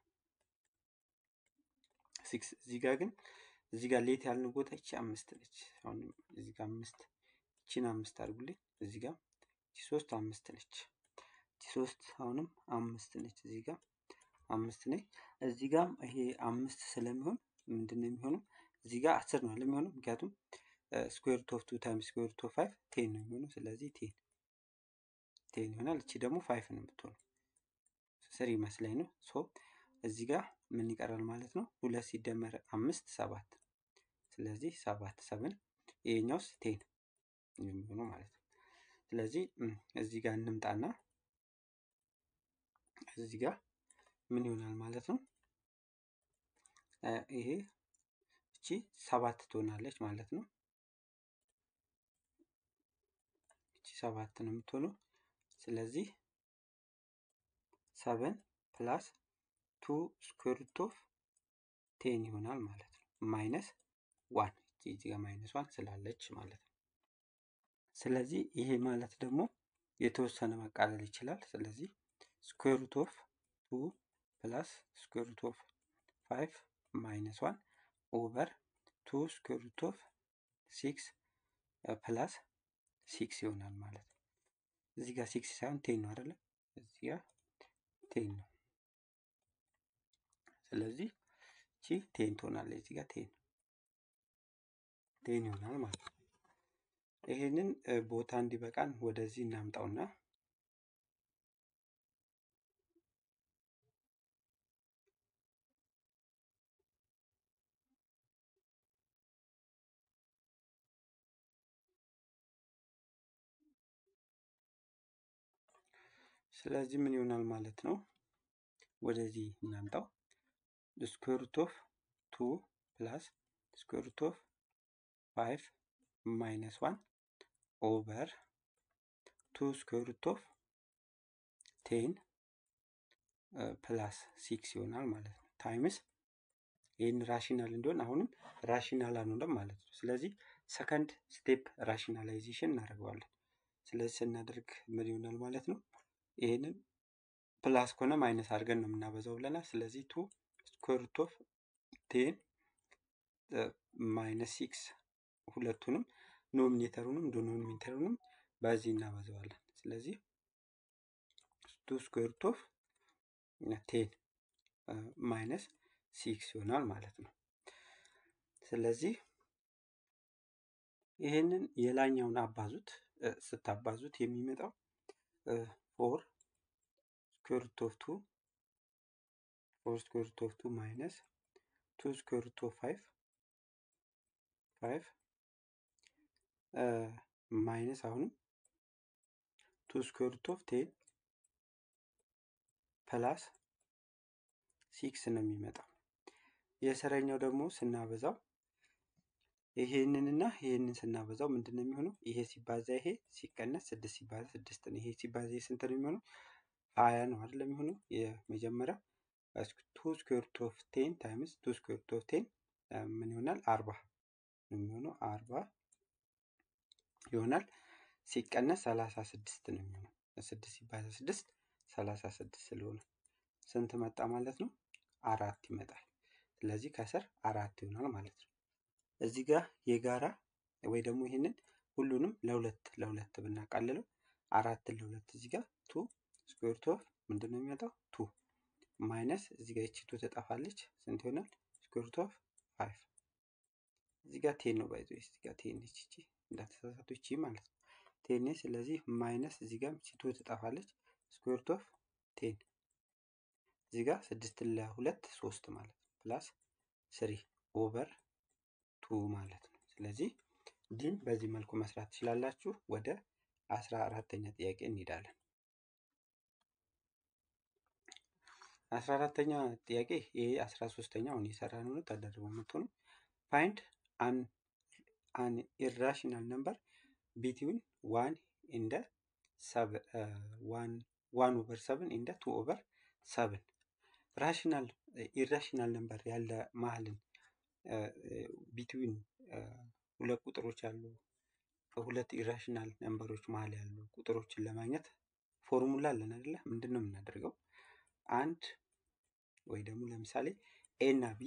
6 እዚህ ጋር ግን እዚህ ጋር ሌት ያልነው ቦታ እቺ 5 ነች። አሁን እዚህ ጋር 5 እቺን 5 አድርጉልኝ። እዚህ ጋር እቺ 3 5 ነች። እቺ 3 አሁንም 5 ነች። እዚህ ጋር 5 ነች። እዚህ ጋር ይሄ 5 ስለሚሆን ምንድነው የሚሆነው? እዚህ ጋር 10 ነው የሚሆነው ምክንያቱም ስኩዌር ሩት ኦፍ 2 ታይምስ ስኩዌር ሩት ኦፍ 5 10 ነው የሚሆነው። ስለዚህ 10 ይሆናል። እቺ ደግሞ 5 ነው የምትሆነው። 3 መስለኝ ነው። ሶ እዚህ ጋር ምን ይቀራል ማለት ነው? 2 ሲደመር 5 7። ስለዚህ 7 7 ይሄኛውስ 10 የሚሆነው ማለት ነው። ስለዚህ እዚህ ጋር እንምጣና እዚህ ጋር ምን ይሆናል ማለት ነው? ይሄ እቺ 7 ትሆናለች ማለት ነው። እቺ 7 ነው የምትሆነው። ስለዚህ 7 ፕላስ 2 ስኩዌር ሩት ኦፍ 10 ይሆናል ማለት ነው። ማይነስ 1 እዚህ ጋር ማይነስ 1 ስላለች ማለት ነው። ስለዚህ ይሄ ማለት ደግሞ የተወሰነ መቃለል ይችላል። ስለዚህ ስኩዌር ሩት ኦፍ 2 ፕላስ ስኩዌር ሩት ኦፍ 5 ማይነስ 1 ኦቨር 2 ስኩዌር ሩት ኦፍ 6 ፕላስ 6 ይሆናል ማለት ነው። እዚህ ጋር 6 ሳይሆን 10 ነው አይደለ? እዚህ ጋር 10 ነው። ስለዚህ እቺ 10 ትሆናለች። እዚህ ጋር 10 ይሆናል ማለት ነው። ይሄንን ቦታ እንዲበቃን ወደዚህ እናምጣውና ስለዚህ ምን ይሆናል ማለት ነው? ወደዚህ እናምጣው። ስኩዌር ሩት ኦፍ 2 ፕላስ ስኩዌር ሩት ኦፍ 5 ማይነስ 1 ኦቨር 2 ስኩዌር ሩት ኦፍ 10 ፕላስ 6 ይሆናል ማለት ነው። ታይምስ ይህን ራሽናል እንዲሆን አሁንም ራሽናል አንሆንም ማለት ነው። ስለዚህ ሰከንድ ስቴፕ ራሽናላይዜሽን እናደርገዋለን። ስለዚህ ስናደርግ ምን ይሆናል ማለት ነው? ይህንን ፕላስ ከሆነ ማይነስ አድርገን ነው የምናበዛው ብለናል። ስለዚህ 2 ስኩዌር ሩት ኦፍ 10 ማይነስ 6 ሁለቱንም ኖሚኔተሩንም ዲኖሚኔተሩንም በዚህ እናበዛዋለን። ስለዚህ 2 ስኩዌር ሩት ኦፍ 10 ማይነስ 6 ይሆናል ማለት ነው። ስለዚህ ይሄንን የላኛውን አባዙት። ስታባዙት የሚመጣው 4 ስኩዌር ሩት ኦፍ 2 4 ስኩዌር ሩት ኦፍ 2 ማይነስ 2 ስኩዌር ሩት ኦፍ 5 ማይነስ አሁንም 2 ስኩዌር ሩት ኦፍ 10 ፕላስ 6 ነው የሚመጣው። የሰረኛው ደግሞ ስናበዛው ይሄንንና ይሄንን ስናበዛው ምንድነው የሚሆነው? ይሄ ሲባዛ ይሄ ሲቀነስ 6 ሲባዛ 6 ነው። ይሄ ሲባዛ ስንት ነው የሚሆነው? 20 ነው አይደል የሚሆነው? የመጀመሪያ 2 ስኩዌር ሩት ኦፍ 10 ታይምስ 2 ስኩዌር ሩት ኦፍ 10 ምን ይሆናል? 40 ነው የሚሆነው። 40 ይሆናል። ሲቀነስ 36 ነው የሚሆነው። 6 ሲባዛ 6 36 ስለሆነ ስንት መጣ ማለት ነው? 4 ይመጣል። ስለዚህ ከስር 4 ይሆናል ማለት ነው። እዚህ ጋር የጋራ ወይ ደግሞ ይሄንን ሁሉንም ለሁለት ለሁለት ብናቃልለው 4ን ለ2 እዚህ ጋር 2 ስኩዌር ሩት ኦፍ ምንድነው የሚመጣው 2 ማይነስ እዚህ ጋር እቺ 2 ትጠፋለች ስንት ይሆናል ስኩዌር ሩት ኦፍ 5 እዚህ ጋር 10 ነው ባይዘው እዚህ ጋር 10 ነች እቺ እንዳትሳሳቱ እቺ ማለት ነው 10 ነች ስለዚህ ማይነስ እዚህ ጋር እቺ 2 ትጠፋለች ስኩዌር ሩት ኦፍ 10 እዚህ ጋር 6 ለ2 3 ማለት ነው ፕላስ 3 ኦቨር 2 ማለት ነው ስለዚህ ዲን በዚህ መልኩ መስራት ትችላላችሁ ወደ 14ኛ ጥያቄ እንሄዳለን 14ኛ ጥያቄ ይሄ 13ኛው ነው የሰራነው ነው ተደርቦ መጥቶ ነው find an irrational number between 1 and 7 1/7 and 2/7 rational irrational number ያለ መሃልን between ሁለት ቁጥሮች አሉ ሁለት ኢራሽናል ነምበሮች መሃል ያሉ ቁጥሮችን ለማግኘት ፎርሙላ አለን አይደለ ምንድነው የምናደርገው አንድ ወይ ደግሞ ለምሳሌ a እና b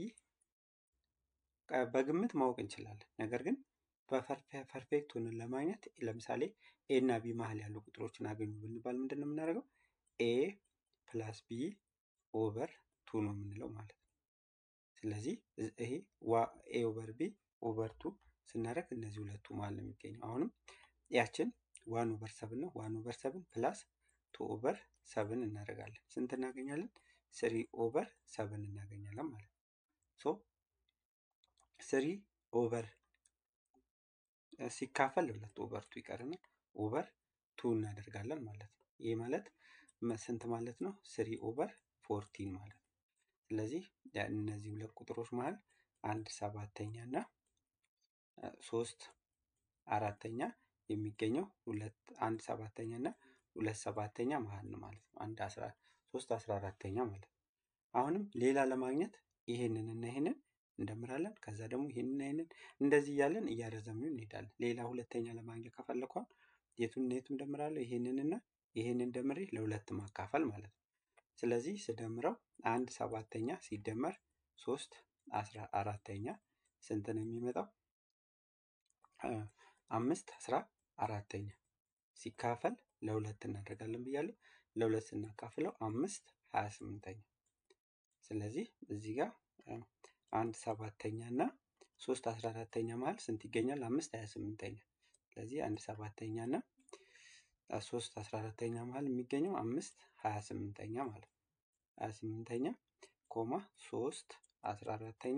በግምት ማወቅ እንችላለን ነገር ግን በፐርፌክት ሆነን ለማግኘት ለምሳሌ a እና b መሃል ያሉ ቁጥሮችን አገኙ ብንባል ምንድነው የምናደርገው a + b ኦቨር 2 ነው የምንለው ማለት ነው ስለዚህ ይሄ a ኦቨር b ኦቨር 2 ስናደርግ እነዚህ ሁለቱ መሃል ነው የሚገኘው አሁንም ያችን 1/7 ነው 1/7 ፕላስ 2/7 እናደርጋለን ስንት እናገኛለን 3/7 እናገኛለን ማለት ነው ሶ 3 ሲካፈል 2/2 ይቀርናል ኦቨር 2 እናደርጋለን ማለት ነው ይሄ ማለት ስንት ማለት ነው 3/14 ማለት ነው ስለዚህ እነዚህ ሁለት ቁጥሮች መሃል 1/7 እና 3/4 የሚገኘው 1/7 እና 2/7 መሃል ነው ማለት ነው 3/14 ማለት ነው አሁንም ሌላ ለማግኘት ይሄንን እና ይሄንን እንደምራለን ከዛ ደግሞ ይሄንን ይሄንን እንደዚህ ያለን እያረዘምን እንሄዳለን ሌላ ሁለተኛ ለማግኘት ከፈለኩ የቱን እንደምራለሁ ይሄንን እና ይሄንን ደምሬ ለሁለት ማካፈል ማለት ነው ስለዚህ ስደምረው 1/7 ሲደመር 3/14 ስንት ነው የሚመጣው 5/14 ሲካፈል ለሁለት እናደርጋለን ብያለሁ ለሁለት ስናካፍለው 5/28 ስለዚህ እዚህ ጋር 1/7 እና 3/14 መሃል ስንት ይገኛል 5/28 ስለዚህ 1/7 እና 3/14 መሃል የሚገኘው 5/28 ማለት ነው 28 ኮማ 3/14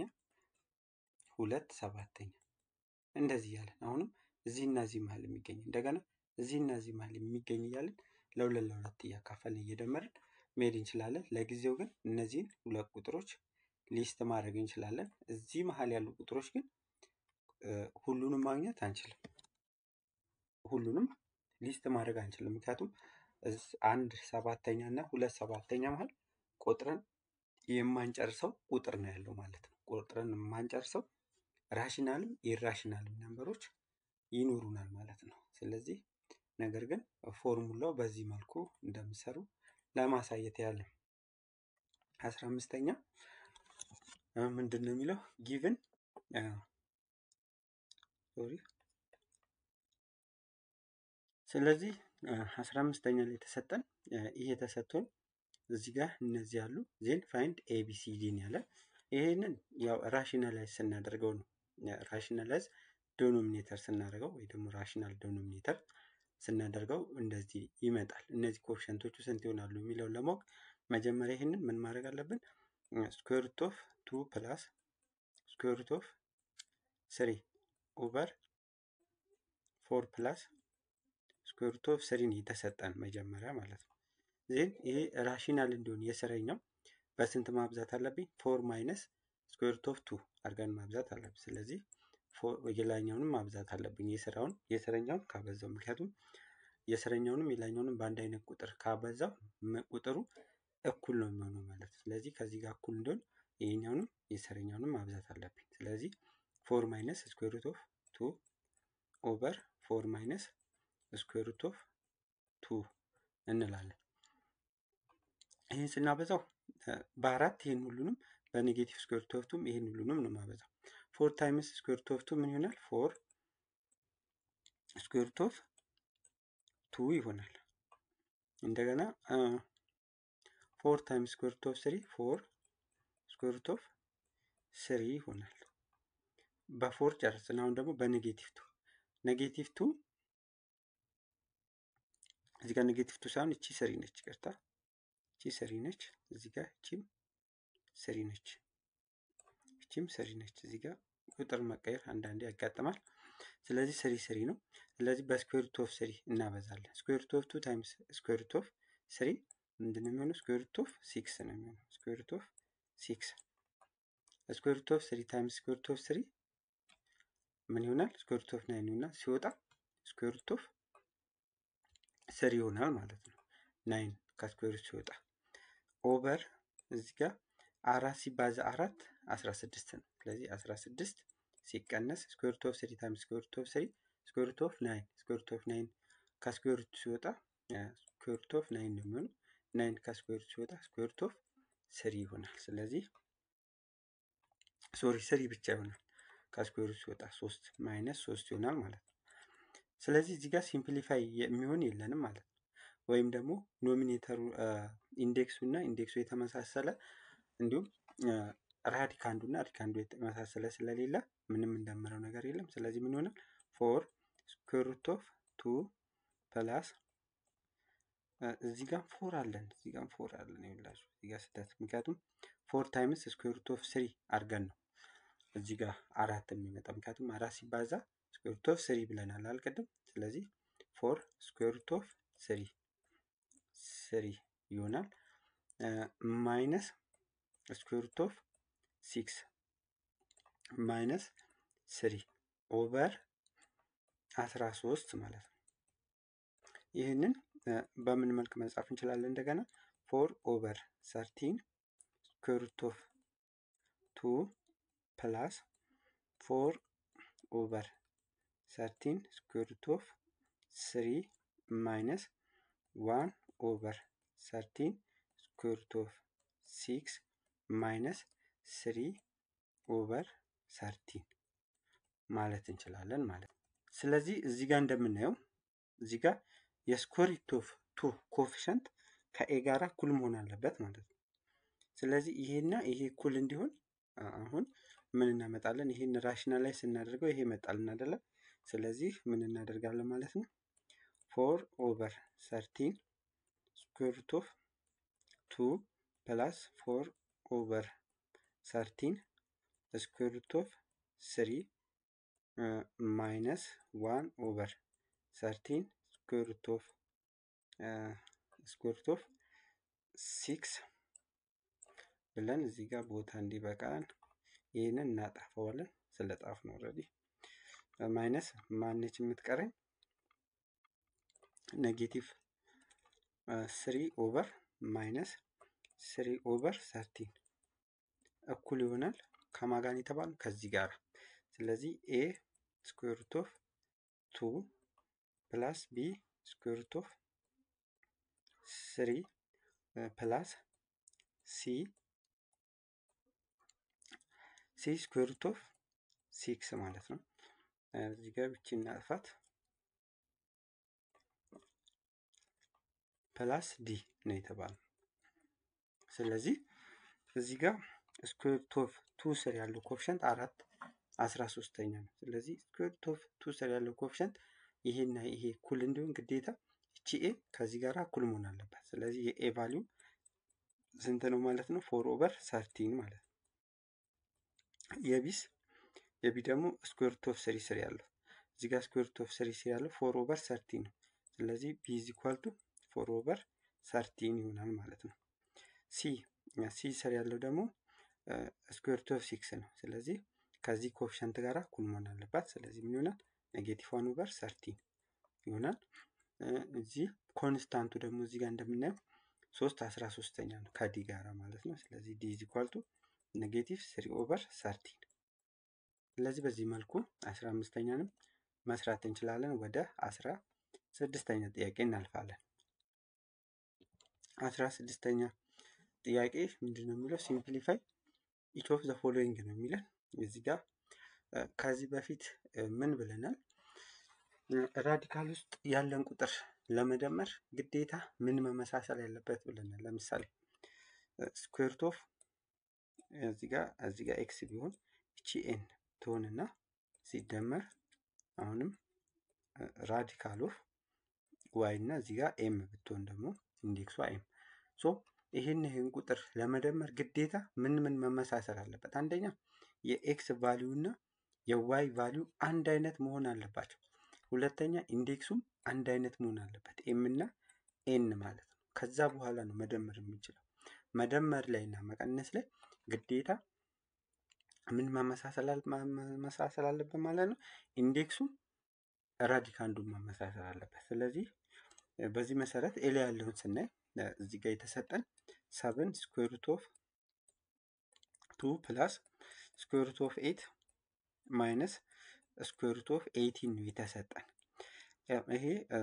2/7 እንደዚህ ያለን አሁንም እዚህና እዚህ መሃል የሚገኝ እንደገና እዚህና እዚህ መሃል የሚገኝ ይያለን ለሁለት እያካፈልን እየደመርን መሄድ እንችላለን ለጊዜው ግን እነዚህን ሁለት ቁጥሮች ሊስት ማድረግ እንችላለን እዚህ መሃል ያሉ ቁጥሮች ግን ሁሉንም ማግኘት አንችልም ሁሉንም ሊስት ማድረግ አንችልም ምክንያቱም 1/7 እና 2/7 መሃል ቁጥርን የማንጨርሰው ቁጥር ነው ያለው ማለት ነው ቁጥርን የማንጨርሰው ራሽናልም ኢራሽናልም ነምበሮች ይኖሩናል ማለት ነው ስለዚህ ነገር ግን ፎርሙላው በዚህ መልኩ እንደምሰሩ ለማሳየት ያለ 15ኛ ምንድነው የሚለው given ስለዚህ 15ኛ ላይ ተሰጠን ይሄ ተሰጥቶን እዚህ ጋር እነዚህ ያሉ ዜን ፋይንድ abcd ነው ያለ ይሄንን ያው ራሽናላይዝ ስናደርገው ነው ራሽናላይዝ ዶኖሚኔተር ስናደርገው ወይ ደግሞ ራሽናል ዶኖሚኔተር ስናደርገው እንደዚህ ይመጣል እነዚህ ኮኤፊሺየንቶቹ ስንት ይሆናሉ የሚለውን ለማወቅ መጀመሪያ ይሄንን ምን ማድረግ አለብን ስኩዌር ሩት ኦፍ 2 ፕላስ ስኩዌር ሩት ኦፍ 3 ኦቨር 4 ፕላስ ስኩዌር ሩት ኦፍ 3 ነው የተሰጠን መጀመሪያ ማለት ነው ዜን ይሄ ራሽናል እንዲሆን የስረኛው በስንት ማብዛት አለብኝ 4 ማይነስ ስኩዌር ሩት ኦፍ 2 አድርገን ማብዛት አለብን ስለዚህ የላኛውንም ማብዛት አለብኝ የስረኛውን ካበዛው ምክንያቱም የስረኛውንም የላኛውንም በአንድ አይነት ቁጥር ካበዛው ቁጥሩ እኩል ነው የሚሆነው ማለት ነው ስለዚህ ከዚህ ጋር እኩል እንዲሆን ይሄኛውንም የስረኛውንም ማብዛት አለብኝ ስለዚህ 4 ማይነስ ስኩዌር ሩት ኦፍ 2 ኦቨር 4 ማይነስ ስኩዌር ሩት ኦፍ 2 እንላለን ይሄን ስናበዛው በአራት ይሄን ሁሉንም በኔጌቲቭ ስኩዌር ሩት ኦፍ 2 ይሄን ሁሉንም ነው ማበዛው 4 ታይምስ ስኩዌር ሩት ኦፍ 2 ምን ይሆናል 4 ስኩዌር ሩት ኦፍ 2 ይሆናል። እንደገና 4 ታይምስ ስኩዌር ሩት ኦፍ 3 4 ስኩዌር ሩት ኦፍ 3 ይሆናል። በ4 ጨረስን። አሁን ደግሞ በኔጌቲቭ 2 ኔጌቲቭ 2 እዚህ ጋር ኔጌቲቭ 2 ሳይሆን እቺ 3 ነች። ይቅርታ እቺ 3 ነች። እዚህ ጋር እቺም 3 ነች። እቺም 3 ነች። እዚህ ጋር ቁጥር መቀየር አንዳንዴ ያጋጥማል። ስለዚህ 3 3 ነው። ስለዚህ በስኩዌር ሩት ኦፍ 3 እናበዛለን። ስኩዌር ሩት ኦፍ 2 ታይምስ ስኩዌር ሩት ኦፍ 3 ምንድነው የሚሆነው? ስኩዌር ሩት ኦፍ 6 ነው የሚሆነው። ስኩዌር ሩት ኦፍ 6 ስኩዌር ሩት ኦፍ 3 ታይምስ ስኩዌር ሩት ኦፍ 3 ምን ይሆናል? ስኩዌር ሩት ኦፍ 9 ይሆናል። ሲወጣ ስኩዌር ሩት ኦፍ 3 ይሆናል ማለት ነው። 9 ከስኩዌር ሩት ሲወጣ ኦቨር እዚህ ጋር 4 ሲባዛ 4 16 ነው። ስለዚህ 16 ሲቀነስ ስኩዌር ሩት ኦፍ 3 ታይምስ ስኩዌር ሩት ኦፍ 3 ስኩዌር ሩት ኦፍ 9 ስኩዌር ሩት ኦፍ 9 ከስኩዌር ሩት ሲወጣ ስኩዌር ሩት ኦፍ 9 ነው የሚሆነው። 9 ከስኩዌር ሩት ሲወጣ ስኩዌር ሩት ኦፍ 3 ይሆናል። ስለዚህ ሶሪ 3 ብቻ ይሆናል። ከስኩዌር ሩት ሲወጣ 3 ማይነስ 3 ይሆናል ማለት ነው። ስለዚህ እዚህ ጋር ሲምፕሊፋይ የሚሆን የለንም ማለት ነው። ወይም ደግሞ ኖሚኔተሩ ኢንዴክሱ እና ኢንዴክሱ የተመሳሰለ እንዲሁም ራዲካንዱ እና ራዲካንዱ የተመሳሰለ ስለሌለ ምንም እንደምረው ነገር የለም። ስለዚህ ምን ይሆናል? 4 ስኩዌር ሩት ኦፍ 2 ፕላስ እዚህ ጋር 4 አለን፣ እዚህ ጋር 4 አለን። ይኸውላችሁ እዚህ ጋር ስህተት፣ ምክንያቱም 4 ታይምስ ስኩዌር ሩት ኦፍ 3 አድርገን ነው እዚህ ጋር 4 የሚመጣው። ምክንያቱም 4 ሲባዛ ስኩዌር ሩት ኦፍ 3 ብለናል አልቀድም። ስለዚህ 4 ስኩዌር ሩት ኦፍ 3 ይሆናል ማይነስ ስኩዌር ሩት ኦፍ 6 ማይነስ 3 ኦቨር 13 ማለት ነው። ይህንን በምን መልክ መጻፍ እንችላለን? እንደገና 4 ኦቨር 13 ስኩዌር ሩት ኦፍ 2 ፕላስ 4 ኦቨር 13 ስኩዌር ሩት ኦፍ 3 ማይነስ 1 ኦቨር 13 ስኩዌር ሩት ኦፍ 6 ማይነስ 3 ኦቨር 13 ማለት እንችላለን ማለት ነው። ስለዚህ እዚህ ጋር እንደምናየው እዚህ ጋር የስኩዌር ሩት ኦፍ 2 ኮኤፊሽንት ከኤ ጋር እኩል መሆን አለበት ማለት ነው። ስለዚህ ይሄና ይሄ እኩል እንዲሆን አሁን ምን እናመጣለን? ይሄን ራሽናላይዝ ስናደርገው ይሄ ይመጣልን አይደለ? ስለዚህ ምን እናደርጋለን ማለት ነው? 4 ኦቨር 13 ስኩዌር ሩት ኦፍ 2 ፕላስ 4 ኦቨር 13 ስኩዌር ሩት ኦፍ 3 ማይነስ 1 ኦቨር 13 ስኩዌር ሩት ኦፍ 6 ብለን እዚህ ጋር ቦታ እንዲበቃን ይህንን እናጣፈዋለን። ስለጣፍ ነው ኦልሬዲ ማይነስ ማነች የምትቀረኝ? ኔጌቲቭ 3 ኦቨር ማይነስ 3 ኦቨር 13 እኩል ይሆናል ከማጋን የተባሉ ከዚህ ጋር። ስለዚህ ኤ ስኩዌር ሩት ኦፍ 2 ፕላስ ቢ ስኩዌር ሩት ኦፍ 3 ፕላስ ሲ ስኩዌር ሩት ኦፍ 6 ማለት ነው። እዚህ ጋር ብቻ እናጥፋት ፕላስ ዲ ነው የተባለው። ስለዚህ እዚህ ጋር ስኩዌር ሩት ኦፍ 2 ስር ያለው ኮኤፊሽንት 13ኛ ነው። ስለዚህ ስኩዌር ሩት ኦፍ 2 ስር ያለው ኮኤፊሽንት ይሄና ይሄ እኩል እንዲሆን ግዴታ እቺ ኤ ከዚህ ጋር እኩል መሆን አለባት። ስለዚህ የኤ ቫልዩ ስንት ነው ማለት ነው? 4 ኦቨር 13 ማለት ነው። የቢ ደግሞ ስኩዌር ሩት ኦፍ 3 ስር ያለው እዚህ ጋር ስኩዌር ሩት ኦፍ 3 ስር ያለው 4 ኦቨር 13 ነው። ስለዚህ ቢ ኢዝ ኢኳል ቱ 4 ኦቨር 13 ይሆናል ማለት ነው። ሲ ስር ያለው ደግሞ ስኩዌር ሩት ኦፍ 6 ነው። ስለዚህ ከዚህ ኮኤፊሽንት ጋር እኩል መሆን አለባት። ስለዚህ ምን ይሆናል? ኔጌቲቭ 1 ኦቨር 13 ይሆናል። እዚህ ኮንስታንቱ ደግሞ እዚህ ጋር እንደምናየው 3 13ኛ ነው ከዲ ጋራ ማለት ነው። ስለዚህ ዲ ኢዝ ኢኳል ቱ ኔጌቲቭ 3 ኦቨር 13። ስለዚህ በዚህ መልኩ 15ኛንም መስራት እንችላለን። ወደ 16ኛ ጥያቄ እናልፋለን። 16ኛ ጥያቄ ምንድነው የሚለው? ሲምፕሊፋይ ኢች ኦፍ ዘ ፎሎዊንግ ነው የሚለን። እዚህ ጋር ከዚህ በፊት ምን ብለናል? ራዲካል ውስጥ ያለን ቁጥር ለመደመር ግዴታ ምን መመሳሰል ያለበት ብለናል። ለምሳሌ ስኩዌር ሩት ኦፍ እዚህ ጋር ኤክስ ቢሆን እቺ ኤን ትሆንና ሲደመር አሁንም ራዲካል ኦፍ ዋይ እና እዚህ ጋር ኤም ብትሆን ደግሞ ኢንዴክሷ ኤም። ሶ ይህን ቁጥር ለመደመር ግዴታ ምን መመሳሰል አለበት? አንደኛ የኤክስ ቫሊዩ እና የዋይ ቫሊዩ አንድ አይነት መሆን አለባቸው። ሁለተኛ ኢንዴክሱም አንድ አይነት መሆን አለበት፣ ኤም እና ኤን ማለት ነው። ከዛ በኋላ ነው መደመር የምንችለው። መደመር ላይ እና መቀነስ ላይ ግዴታ ምን መመሳሰል አለበት ማለት ነው? ኢንዴክሱም ራዲካንዱን መመሳሰል አለበት። ስለዚህ በዚህ መሰረት ኤ ላይ ያለውን ስናይ እዚህ ጋር የተሰጠን 7 ስኩዌር ሩት ኦፍ 2 ፕላስ ስኩዌር ሩት ኦፍ 8 ማይነስ ስኩዌር ሩት ኦፍ 18 ነው የተሰጠን። ይሄ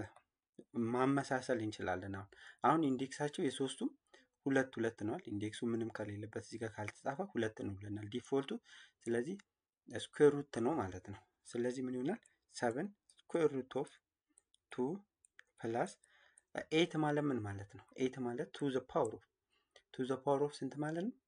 ማመሳሰል እንችላለን። አሁን ኢንዴክሳቸው የሶስቱም ሁለት ሁለት ነዋል። ኢንዴክሱ ምንም ከሌለበት እዚህ ጋር ካልተጻፈ ሁለት ነው ብለናል ዲፎልቱ። ስለዚህ ስኩዌር ሩት ነው ማለት ነው። ስለዚህ ምን ይሆናል? 7 ስኩዌር ሩት ኦፍ 2 ፕላስ 8 ማለት ምን ማለት ነው? 8 ማለት ቱ ዘ ፓወር ኦፍ ስንት ማለት ነው?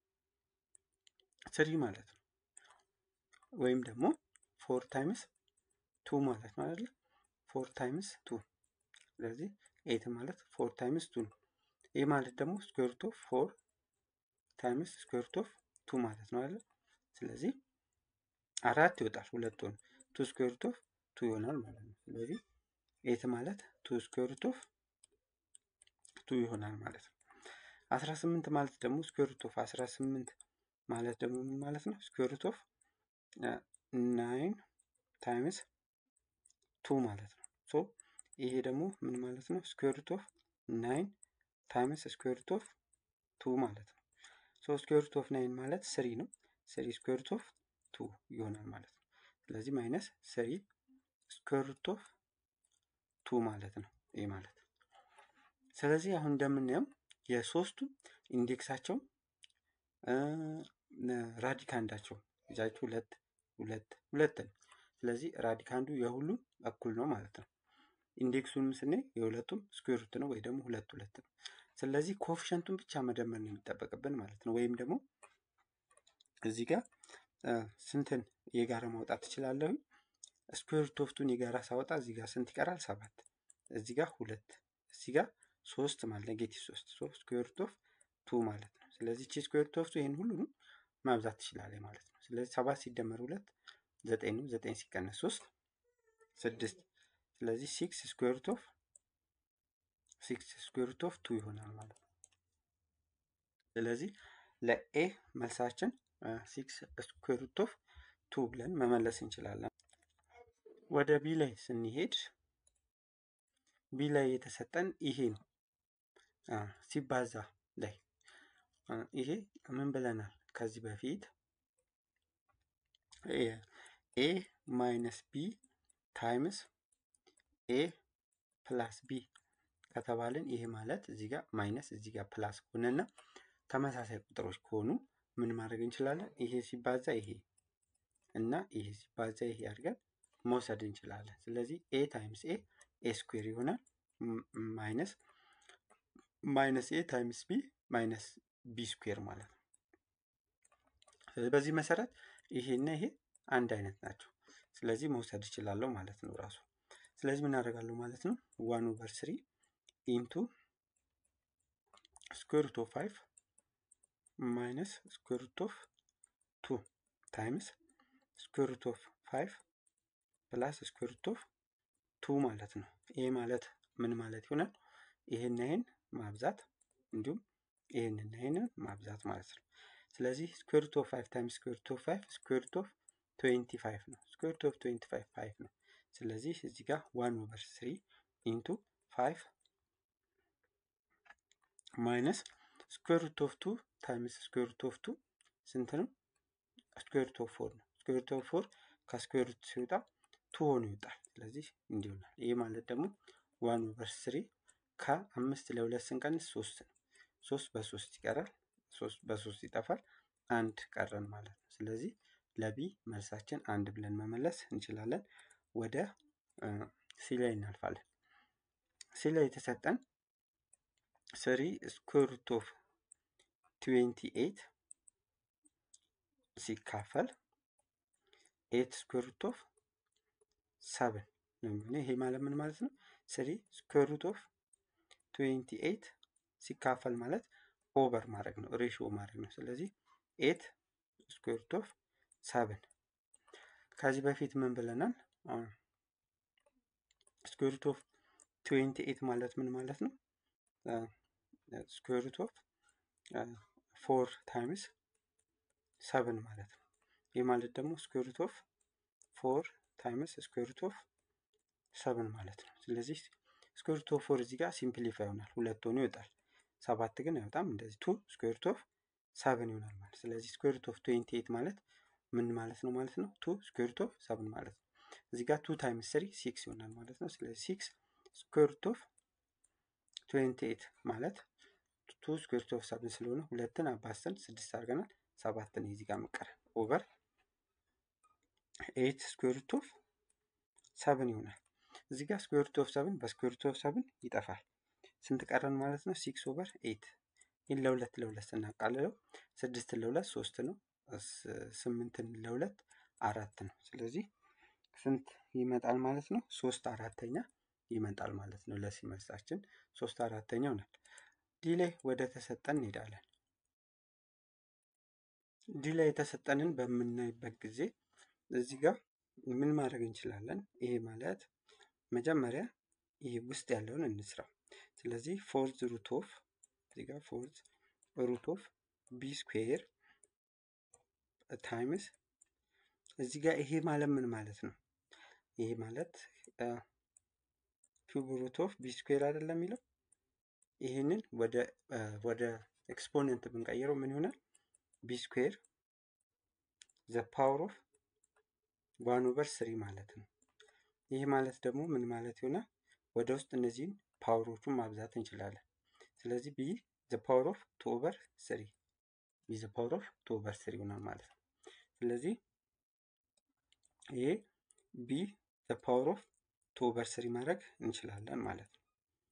3 ማለት ነው። ወይም ደግሞ 4 ታይምስ 2 ማለት ነው አይደል? 4 ታይምስ 2። ስለዚህ 8 ማለት 4 ታይምስ 2 ነው። ይህ ማለት ደግሞ ስኩዌር ሩት ኦፍ 4 ታይምስ ስኩዌር ሩት ኦፍ 2 ማለት ነው አይደል? ስለዚህ 4 ይወጣል። ሁለት ሆነ 2 ስኩዌር ሩት ኦፍ 2 ይሆናል ማለት ነው። ስለዚህ 8 ማለት 2 ስኩዌር ሩት ኦፍ 2 ይሆናል ማለት ነው። 18 ማለት ደግሞ ስኩዌር ሩት ኦፍ 18 ማለት ደግሞ ምን ማለት ነው? ስኩዌር ሩት ኦፍ 9 ታይምስ 2 ማለት ነው። ሶ ይሄ ደግሞ ምን ማለት ነው? ስኩዌር ሩት ኦፍ 9 ታይምስ ስኩዌር ሩት ኦፍ 2 ማለት ነው። ሶ ስኩዌር ሩት ኦፍ 9 ማለት 3 ነው። 3 ስኩዌር ሩት ኦፍ 2 ይሆናል ማለት ነው። ስለዚህ ማይነስ 3 ስኩዌር ሩት ኦፍ 2 ማለት ነው ይሄ ማለት። ስለዚህ አሁን እንደምናየው የሶስቱ ኢንዴክሳቸው ራዲካንዳቸው ይዛችሁ ሁለት ነው። ስለዚህ ራዲካንዱ የሁሉም እኩል ነው ማለት ነው። ኢንዴክሱንም ስናይ የሁለቱም ስኩዌር ሩት ነው ወይ ደግሞ ሁለት ነው። ስለዚህ ኮኤፊሽንቱን ብቻ መደመር ነው የሚጠበቅብን ማለት ነው። ወይም ደግሞ እዚህ ጋር ስንትን የጋራ ማውጣት ትችላለሁ። ስኩዌር ሩት ኦፍ 2 የጋራ ሳወጣ እዚህ ጋር ስንት ይቀራል? 7። እዚህ ጋር 2፣ እዚህ ጋር 3 ማለት ኔጌቲቭ 3። ሶ ስኩዌር ሩት ኦፍ 2 ማለት ነው። ስለዚህ እቺ ስኩዌር ሩት ኦፍ 2 ይሄን ሁሉንም ማብዛት ትችላለህ ማለት ነው። ስለዚህ 7 ሲደመር 2 9 ነው። 9 ሲቀነስ 3 6። ስለዚህ 6 ስኩዌር ሩት ኦፍ 2 ይሆናል ማለት ነው። ስለዚህ ለኤ መልሳችን 6 ስኩዌር ሩት ኦፍ 2 ብለን መመለስ እንችላለን። ወደ ቢ ላይ ስንሄድ ቢ ላይ የተሰጠን ይሄ ነው። ሲባዛ ላይ ይሄ ምን ብለናል ከዚህ በፊት? ኤ ማይነስ ቢ ታይምስ ኤ ፕላስ ቢ ከተባልን ይሄ ማለት እዚህ ጋር ማይነስ እዚህ ጋር ፕላስ ሆነና ተመሳሳይ ቁጥሮች ከሆኑ ምን ማድረግ እንችላለን? ይሄ ሲባዛ ይሄ እና ይሄ ሲባዛ ይሄ አድርገን መውሰድ እንችላለን። ስለዚህ ኤ ታይምስ ኤ ስኩዌር ይሆናል ማይነስ ኤ ታይምስ ቢ ማይነስ ቢ ስኩዌር ማለት ነው። በዚህ መሰረት ይሄና ይሄ አንድ አይነት ናቸው። ስለዚህ መውሰድ እችላለሁ ማለት ነው ራሱ። ስለዚህ ምን አደርጋለሁ ማለት ነው? 1/3 ኢንቱ ስኩዌር ሩት ኦፍ 5 ማይነስ ስኩዌር ሩት ኦፍ 2 ታይምስ ስኩዌር ሩት ኦፍ 5 ፕላስ ስኩዌር ሩት ኦፍ 2 ማለት ነው። ይሄ ማለት ምን ማለት ይሆናል? ይሄን ማብዛት እንዲሁም ይሄንን ማብዛት ማለት ነው። ስለዚህ ስኩዌር ሩት ኦፍ 5 ታይምስ ስኩዌር ሩት ኦፍ 5 ስኩዌር ሩት ኦፍ 25 ነው። ስኩዌር ሩት ኦፍ 25 5 ነው። ስለዚህ እዚህ ጋር 1/3 ኢንቱ 5 ማይነስ ስኩዌር ሩት ኦፍ 2 ታይምስ ስኩዌር ሩት ኦፍ 2 ስንት ነው? ስኩዌር ሩት ኦፍ 4 ነው። ስኩዌር ሩት ኦፍ 4 ከስኩዌር ሩት ሲወጣ 2 ሆኖ ይወጣል። ስለዚህ እንዲህ ይሆናል። ይሄ ማለት ደግሞ 1/3 ከ5 ለ2 ስንቀንስ 3 ነው። 3 በ3 ይቀራል። 3 በ3 ይጠፋል። 1 ቀረን ማለት ነው። ስለዚህ ለቢ መልሳችን 1 ብለን መመለስ እንችላለን። ወደ ሲ ላይ እናልፋለን። ሲ ላይ የተሰጠን 3 ስኩዌር ሩት ኦፍ 28 ሲካፈል 8 ስኩዌር ሩት ኦፍ 7 ነው። ይሄ ማለት ምን ማለት ነው? 3 ስኩዌር ሩት ኦፍ 28 ሲካፈል ማለት ኦቨር ማድረግ ነው፣ ሬሽዮ ማድረግ ነው። ስለዚህ 8 ስኩዌር ሩት ኦፍ 7 ከዚህ በፊት ምን ብለናል? ስኩዌር ሩት ኦፍ 28 ማለት ምን ማለት ነው? ስኩዌር ሩት ኦፍ 4 ታይምስ 7 ማለት ነው። ይህ ማለት ደግሞ ስኩዌር ሩት ኦፍ 4 ታይምስ ስኩዌር ሩት ኦፍ 7 ማለት ነው። ስለዚህ ስኩዌር ሩት ኦፍ 4 እዚህ ጋር ሲምፕሊፋይ ይሆናል፣ ሁለት ሆኖ ይወጣል። 7 ግን አይወጣም። እንደዚህ 2 ስኩዌር ሩት ኦፍ 7 ይሆናል ማለት። ስለዚህ ስኩዌር ሩት ኦፍ 28 ማለት ምን ማለት ነው ማለት ነው? 2 ስኩዌር ሩት ኦፍ 7 ማለት ነው። እዚህ ጋር 2 ታይምስ 3 6 ይሆናል ማለት ነው። ስለዚህ 6 ስኩዌር ሩት ኦፍ 28 ማለት 2 ስኩዌር ሩት ኦፍ 7 ስለሆነ ሁለትን አባዝተን 6 አድርገናል። 7 ነው እዚህ ጋር መቀረ ኦቨር 8 ስኩዌር ሩት ኦፍ 7 ይሆናል። እዚህ ጋር ስኩዌር ሩት ኦፍ 7 በስኩዌር ሩት ኦፍ 7 ይጠፋል። ስንት ቀረን ማለት ነው? 6 ኦቨር 8። ይህን ለሁለት ስናቃልለው 6 ለ2 3 ነው፣ 8 ለ2 4 ነው። ስለዚህ ስንት ይመጣል ማለት ነው? 3/4 ይመጣል ማለት ነው። ለሲ መልሳችን 3/4 ይሆናል። ዲ ላይ ወደ ተሰጠን እንሄዳለን። ዲ ላይ የተሰጠንን በምናይበት ጊዜ እዚህ ጋር ምን ማድረግ እንችላለን? ይሄ ማለት መጀመሪያ ይሄ ውስጥ ያለውን እንስራው። ስለዚህ ፎርዝ ሩት ኦፍ እዚህ ጋር ፎርዝ ሩት ኦፍ ቢ ስኩዌር ታይምስ እዚህ ጋር ይሄ ማለት ምን ማለት ነው? ይሄ ማለት ኪዩብ ሩት ኦፍ ቢ ስኩዌር አይደለም የሚለው። ይሄንን ወደ ኤክስፖነንት ብንቀይረው ምን ይሆናል? ቢ ስኩዌር ዘ ፓወር ኦፍ 1/3 ማለት ነው። ይሄ ማለት ደግሞ ምን ማለት ይሆናል? ወደ ውስጥ እነዚህን ፓወሮቹን ማብዛት እንችላለን። ስለዚህ ቢ ዘ ፓወር ኦፍ 2/3 ቢ ዘ ፓወር ኦፍ 2/3 ይሆናል ማለት ነው። ስለዚህ ይሄ ቢ ዘ ፓወር ኦፍ 2/3 ማድረግ እንችላለን ማለት ነው።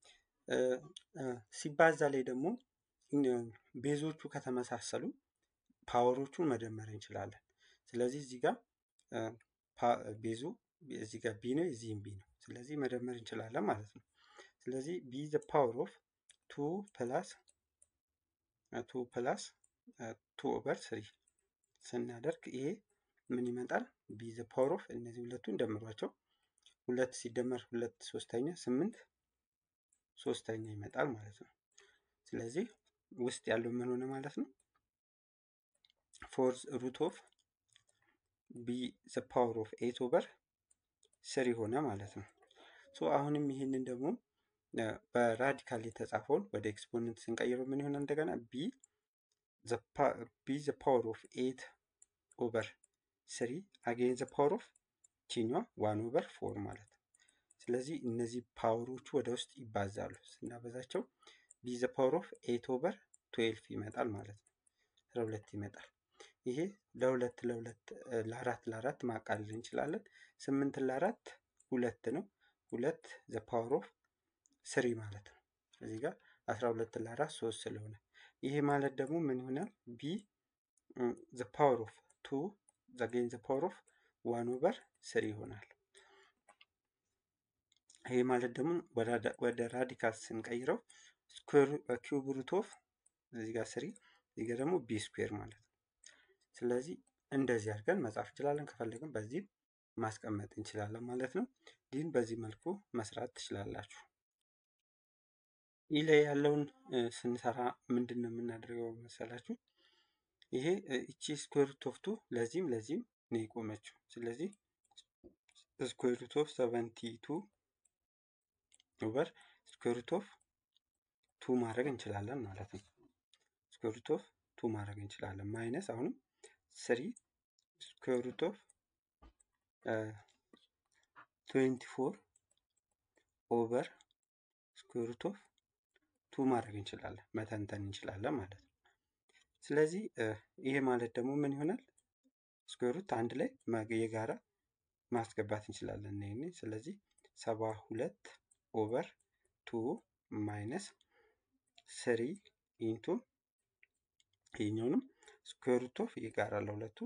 ሲባዛ ላይ ደግሞ ቤዞቹ ከተመሳሰሉ ፓወሮቹን መደመር እንችላለን። ስለዚህ እዚህ ጋር ቤዙ እዚህ ጋር ቢ ነው፣ እዚህም ቢ ነው። ስለዚህ መደመር እንችላለን ማለት ነው። ስለዚህ ቢ ዘ ፓወር ኦፍ 2 ፕላስ 2/3 ስናደርግ ይሄ ምን ይመጣል? ቢ ዘ ፓወር ኦፍ እነዚህ ሁለቱን ደምሯቸው 2 ሲደመር 2 3ኛ 8 3ኛ ይመጣል ማለት ነው። ስለዚህ ውስጥ ያለው ምን ሆነ ማለት ነው? ፎርዝ ሩት ኦፍ ቢ ዘ ፓወር ኦፍ 8/3 ሆነ ማለት ነው። ሶ አሁንም ይህንን ደግሞ በራዲካል የተጻፈውን ወደ ኤክስፖነንት ስንቀይረው ምን ይሆናል? እንደገና ቢ ዘ ፓወር ኦፍ 8/3 አጌን ዘ ፓወር ኦፍ ቺኛዋ 1/4 ማለት ነው። ስለዚህ እነዚህ ፓወሮቹ ወደ ውስጥ ይባዛሉ። ስናበዛቸው ቢ ዘ ፓወር ኦፍ 8/12 ይመጣል ማለት ነው። 12 ይመጣል። ይሄ ለ4 ማቃለል እንችላለን። 8 ለ4 2 ነው። 2 ዘ ፓወር ኦፍ 3 ማለት ነው። እዚህ ጋር 12 ለ4 3 ስለሆነ ይሄ ማለት ደግሞ ምን ይሆናል? ቢ ዘ ፓወር ኦፍ 2 አጌን ዘ ፓወር ኦፍ 1/3 ይሆናል። ይሄ ማለት ደግሞ ወደ ራዲካል ስንቀይረው ኪዩብ ሩት ኦፍ እዚህ ጋር 3 እዚህ ጋር ደግሞ ቢ ስኩዌር ማለት ነው። ስለዚህ እንደዚህ አድርገን መጻፍ እንችላለን። ከፈለግን በዚህ ማስቀመጥ እንችላለን ማለት ነው። ይህን በዚህ መልኩ መስራት ትችላላችሁ። ይህ ላይ ያለውን ስንሰራ ምንድን ነው የምናደርገው መሰላችሁ? ይሄ እቺ ስኩዌር ሩት ኦፍ 2 ለዚህም ነው የቆመችው። ስለዚህ ስኩዌር ሩት ኦፍ 72 ኦቨር ስኩዌር ሩት ኦፍ 2 ማድረግ እንችላለን ማለት ነው። ስኩዌር ሩት ኦፍ 2 ማድረግ እንችላለን። ማይነስ አሁንም 3 ስኩዌር ሩት ኦፍ 24 ኦቨር ስኩዌር ሩት ኦፍ 2 ማድረግ እንችላለን፣ መተንተን እንችላለን ማለት ነው። ስለዚህ ይሄ ማለት ደግሞ ምን ይሆናል? ስኩዌር ሩት አንድ ላይ የጋራ ማስገባት እንችላለን። ይሄኔ ስለዚህ 72/2 ማይነስ 3 ኢንቱ ይሄኛውንም ስኩዌር ሩት ኦፍ የጋራ ለሁለቱ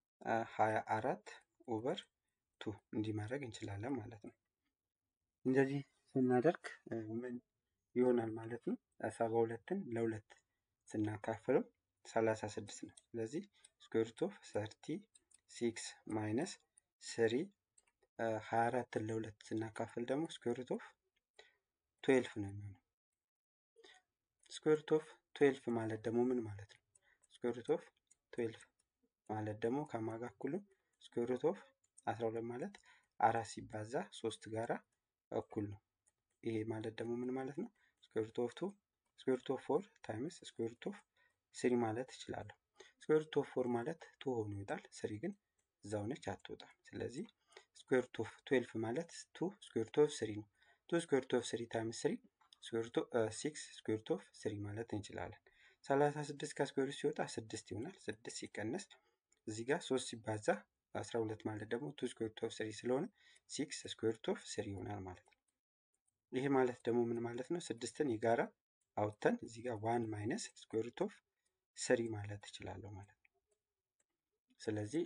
24/2 እንዲህ ማድረግ እንችላለን ማለት ነው። እንደዚህ ስናደርግ ምን ይሆናል ማለት ነው? 72ን ለ2 ስናካፍለው 36 ነው። ስለዚህ ስኩዌር ሩት ኦፍ 36 ማይነስ 3 24ን ለ2 ስናካፍል ደግሞ ስኩዌር ሩት ኦፍ 12 ነው የሚሆነው። ስኩዌር ሩት ኦፍ 12 ማለት ደግሞ ምን ማለት ነው? ስኩዌር ሩት ኦፍ 12 ማለት ደግሞ ከማን ጋር እኩል ነው? ስኩዌር ሩት ኦፍ 12 ማለት 4 ሲባዛ 3 ጋራ እኩል ነው። ይሄ ማለት ደግሞ ምን ማለት ነው? ስኩዌር ሩት ኦፍ 2 ስኩዌር ሩት ኦፍ 4 ታይምስ ስኩዌር ሩት ኦፍ 3 ማለት እችላለሁ። ስኩዌር ሩት ኦፍ 4 ማለት 2 ሆኖ ይወጣል። 3 ግን እዛው ነች አትወጣም። ስለዚህ ስኩዌር ሩት ኦፍ 12 ማለት 2 ስኩዌር ሩት ኦፍ 3 ነው። 2 ስኩዌር ሩት ኦፍ 3 ታይምስ 3 ስኩዌር ሩት ኦፍ 6 ስኩዌር ሩት ኦፍ 3 ማለት እንችላለን። 36 ከስኩዌር ሩት ሲወጣ 6 ይሆናል። 6 ሲቀነስ እዚህ ጋር 3 ሲባዛ 12 ማለት ደግሞ 2 ስኩዌር ሩት ኦፍ 3 ስለሆነ 6 ስኩዌር ሩት ኦፍ 3 ይሆናል ማለት ነው። ይሄ ማለት ደግሞ ምን ማለት ነው? 6ን የጋራ አውጥተን እዚህ ጋር 1 ማይነስ ስኩዌር ሩት ኦፍ 3 ማለት እችላለሁ ማለት ነው። ስለዚህ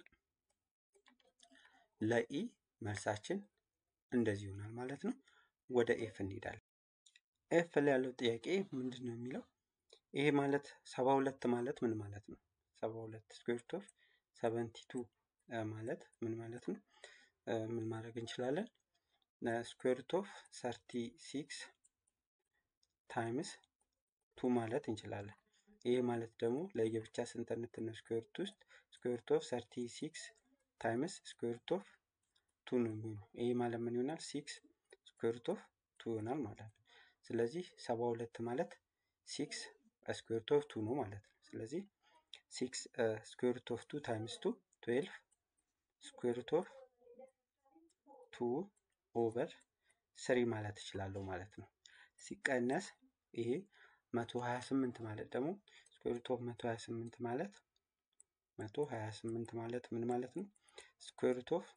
ለኢ መልሳችን እንደዚህ ይሆናል ማለት ነው። ወደ ኤፍ እንሄዳለን። ኤፍ ላይ ያለው ጥያቄ ምንድን ነው የሚለው? ይሄ ማለት 72 ማለት ምን ማለት ነው? 72 ስኩዌር ሩት ኦፍ 72 ማለት ምን ማለት ነው? ምን ማድረግ እንችላለን? ስኩዌር ሩት ኦፍ 36 ታይምስ 2 ማለት እንችላለን። ይሄ ማለት ደግሞ ለየብቻ ስንተነትን ነው ስኩዌር ሩት ውስጥ ስኩዌር ሩት ኦፍ 36 ታይምስ ስኩዌር ሩት ኦፍ 2 ነው የሚሆነው። ይሄ ማለት ምን ይሆናል? 6 ስኩዌር ሩት ኦፍ 2 ይሆናል ማለት ነው። ስለዚህ 72 ማለት 6 ስኩዌር ሩት ኦፍ 2 ነው ማለት ነው። ስለዚህ 6 ስኩዌር ሩት ኦፍ 2 ታይምስ 2 12 ስኩዌር ሩት ኦፍ 2 ኦቨር 3 ማለት እችላለሁ ማለት ነው። ሲቀነስ ይሄ 128 ማለት ደግሞ ስኩዌር ሩት ኦፍ 128 ማለት ምን ማለት ነው? ስኩዌር ሩት ኦፍ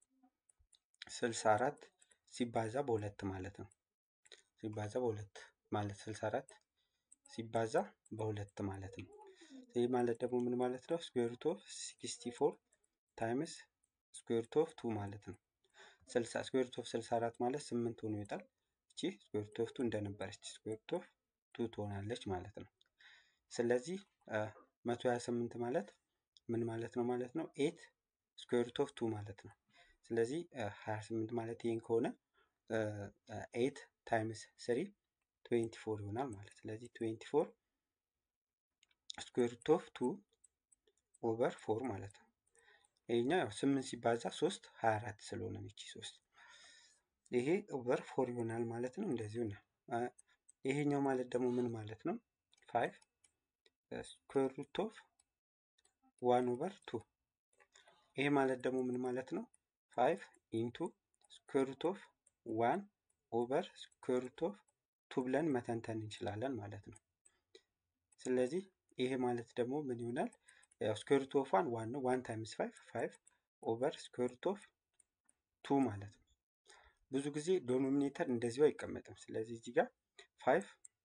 64 ሲባዛ በ2 ማለት ነው። ሲባዛ በ2 ማለት 64 ሲባዛ በ2 ማለት ነው። ይህ ማለት ደግሞ ምን ማለት ነው? ስኩዌር ሩት ኦፍ 64 ታይምስ ስኩዌር ሩት ኦፍ 2 ማለት ነው። 60 ስኩዌር ሩት ኦፍ 64 ማለት 8 ሆኖ ይወጣል። እቺ ስኩዌር ሩት ኦፍ 2 እንደነበረች ስኩዌር ሩት ኦፍ 2 ትሆናለች ማለት ነው። ስለዚህ 128 ማለት ምን ማለት ነው 8 ስኩዌር ሩት ኦፍ 2 ማለት ነው። ስለዚህ 28 ማለት ይሄን ከሆነ 8 ታይምስ 3 24 ይሆናል ማለት። ስለዚህ 24 ስኩዌር ሩት ኦፍ 2 ኦቨር 4 ማለት ነው። ይሄኛው ያው 8 ሲባዛ 3 24 ስለሆነ ነው። እቺ 3 ይሄ ኦቨር 4 ይሆናል ማለት ነው። እንደዚሁ ነው። ይሄኛው ማለት ደግሞ ምን ማለት ነው? 5 ስኩዌር ሩት ኦፍ 1 ኦቨር 2 ይሄ ማለት ደግሞ ምን ማለት ነው? 5 ኢንቱ ስኩዌር ሩት ኦፍ 1 ኦቨር ስኩዌር ሩት ኦፍ 2 ብለን መተንተን እንችላለን ማለት ነው። ስለዚህ ይሄ ማለት ደግሞ ምን ይሆናል? ያው ስኩዌር ሩት ኦፍ 1 ነው። 1 ታይምስ 5 ኦቨር ስኩዌር ሩት ኦፍ 2 ማለት ነው። ብዙ ጊዜ ዶኖሚኔተር እንደዚሁ አይቀመጥም። ስለዚህ እዚህ ጋር 5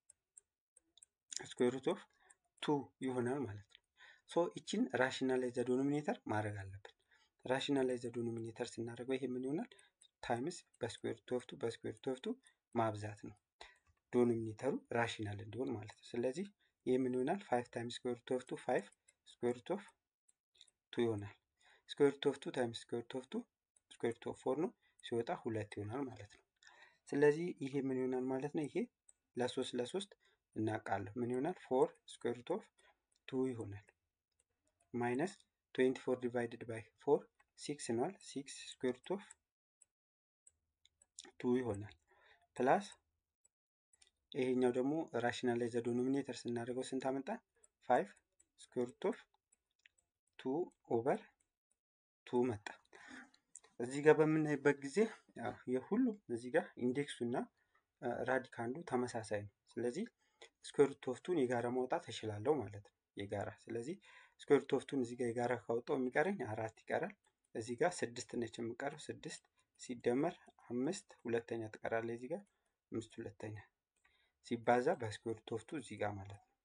ስኩዌር ሩት ኦፍ 2 ይሆናል ማለት ነው። ሶ እቺን ራሽናላይዝ ዶኖሚኔተር ማድረግ አለብን። ራሽናላይዝ ዶኖሚኔተር ስናደርገው ይሄ ምን ይሆናል? ታይምስ በስኩዌር ሩት ኦፍ 2 በስኩዌር ሩት ኦፍ 2 ማብዛት ነው። ዶኖሚኔተሩ ራሽናል እንዲሆን ማለት ነው። ስለዚህ ይሄ ምን ይሆናል? 5 ታይምስ ስኩዌር ሩት ኦፍ 2 5 ስኩዌር ሩት ኦፍ 2 ይሆናል። ስኩዌር ሩት ኦፍ 2 ታይምስ ስኩዌር ሩት ኦፍ 2 ስኩዌር ሩት ኦፍ 4 ነው። ሲወጣ 2 ይሆናል ማለት ነው። ስለዚህ ይሄ ምን ይሆናል ማለት ነው? ይሄ ለ3 እናውቃለን። ምን ይሆናል? 4 ስኩዌር ሩት ኦፍ 2 ይሆናል። ማይነስ 24 ዲቫይድድ ባይ 4 6 ነው። 6 ስኩዌር ሩት ኦፍ 2 ይሆናል። ፕላስ ይሄኛው ደግሞ ራሽናላይዝ ዶኖሚኔተር ስናደርገው ስንት አመጣን? 5 ስኩዌር ሩት ኦፍ 2 ኦቨር 2 መጣ። እዚህ ጋር በምናይበት ጊዜ የሁሉም እዚህ ጋር ኢንዴክሱ እና ራዲካንዱ ተመሳሳይ ነው። ስለዚህ ስኩዌር ሩት ኦፍ 2ን የጋራ ማውጣት እችላለሁ ማለት ነው። የጋራ ስለዚህ ስኩዌር ሩት ኦፍ 2ን እዚህ ጋር የጋራ ካወጣው የሚቀረኝ 4 ይቀራል። እዚህ ጋር 6 ነች የምቀረው 6 ሲደመር 5 ሁለተኛ ትቀራለች እዚህ ጋር 5 ሁለተኛ ሲባዛ በስኩዌር ሩት ኦፍ 2 እዚህ ጋር ማለት ነው።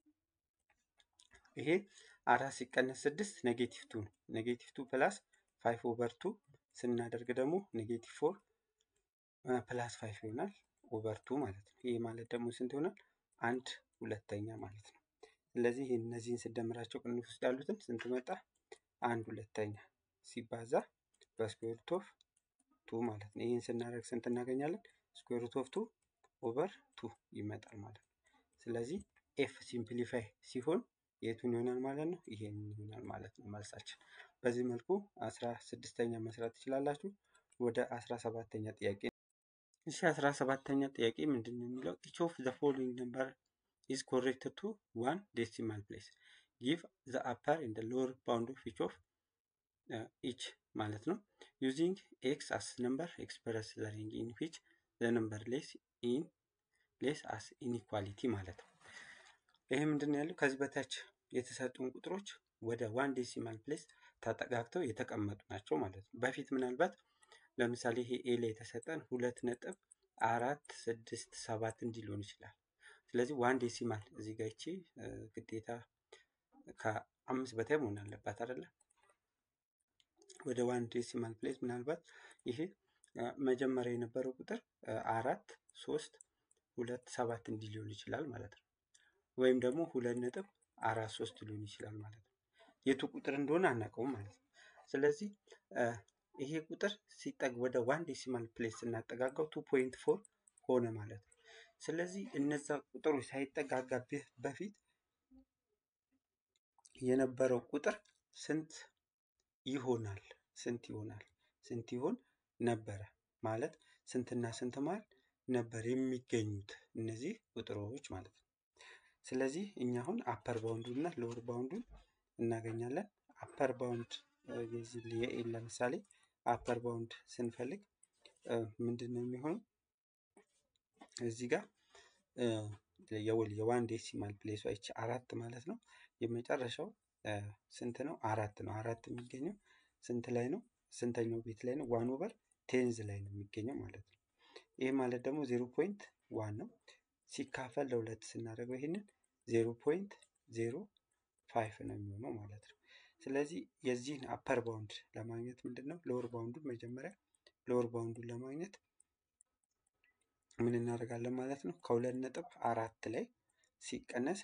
ይሄ 4 ሲቀነስ 6 ኔጌቲቭ 2 ነው። ኔጌቲቭ 2 ፕላስ 5 ኦቨር 2 ስናደርግ ደግሞ ኔጌቲቭ 4 ፕላስ 5 ይሆናል ኦቨር 2 ማለት ነው። ይሄ ማለት ደግሞ ስንት ይሆናል? 1 ሁለተኛ ማለት ነው። ስለዚህ እነዚህን ስደምራቸው ቅንፍ ውስጥ ያሉትን ስንት መጣ? 1 ሁለተኛ ሲባዛ በስኩዌር ሩት ኦፍ 2 ማለት ነው። ይህን ስናደርግ ስንት እናገኛለን? ስኩዌር ሩት ኦፍ 2 ኦቨር 2 ይመጣል ማለት ነው። ስለዚህ ኤፍ ሲምፕሊፋይ ሲሆን የቱን ይሆናል ማለት ነው? ይሄን ይሆናል ማለት ነው መልሳችን። በዚህ መልኩ 16ኛ መስራት ትችላላችሁ። ወደ 17ኛ ጥያቄ። እሺ 17ኛ ጥያቄ ምንድነው የሚለው? each of the following number is corrected to one decimal place. give the upper and the lower bound of each ማለት ነው። using x as number express the range in which the number less as inequality ማለት ነው። ይሄ ምንድነው ያለው? ከዚህ በታች የተሰጡን ቁጥሮች ወደ ዋን ዴሲማል ፕሌስ ተጠጋግተው የተቀመጡ ናቸው ማለት ነው። በፊት ምናልባት ለምሳሌ ይሄ ኤ ላይ የተሰጠን 2.467 እንዲህ ሊሆን ይችላል። ስለዚህ ዋን ዴሲማል እዚህ ጋር እቺ ግዴታ ከ5 በታይ መሆን አለባት አይደለ? ወደ ዋን ዴሲማል ፕሌስ ምናልባት ይሄ መጀመሪያ የነበረው ቁጥር 4.327 እንዲህ ሊሆን ይችላል ማለት ነው። ወይም ደግሞ 2.43 ሊሆን ይችላል ማለት ነው። የቱ ቁጥር እንደሆነ አናውቀውም ማለት ነው። ስለዚህ ይሄ ቁጥር ወደ ዋን ዴሲማል ፕሌስ ስናጠጋጋው 2.4 ሆነ ማለት ነው። ስለዚህ እነዛ ቁጥሮች ሳይጠጋጋ በፊት የነበረው ቁጥር ስንት ይሆናል? ስንት ይሆን ነበረ ማለት ስንትና ስንት ማለት ነበር የሚገኙት እነዚህ ቁጥሮች ማለት ነው። ስለዚህ እኛ አሁን አፐር ባውንዱን እና ሎወር ባውንዱን እናገኛለን። አፐር ባውንድ የዚህ የኤን ለምሳሌ አፐር ባውንድ ስንፈልግ ምንድነው የሚሆነው? እዚህ ጋር የዋን ዴሲማል ፕሌሷ ይቺ 4 ማለት ነው። የመጨረሻው ስንት ነው? 4 ነው። 4 የሚገኘው ስንት ላይ ነው? ስንተኛው ቤት ላይ ነው? 1 ኦቨር 10 ላይ ነው የሚገኘው ማለት ነው። ይሄ ማለት ደግሞ 0.1 ነው። ሲካፈል ለሁለት ስናደርገው ይሄንን 0.05 ነው የሚሆነው ማለት ነው። ስለዚህ የዚህን አፐር ባውንድ ለማግኘት ምንድነው ሎወር ባውንዱን መጀመሪያ ሎወር ባውንዱን ለማግኘት ምን እናደርጋለን ማለት ነው? ከ2.4 ላይ ሲቀነስ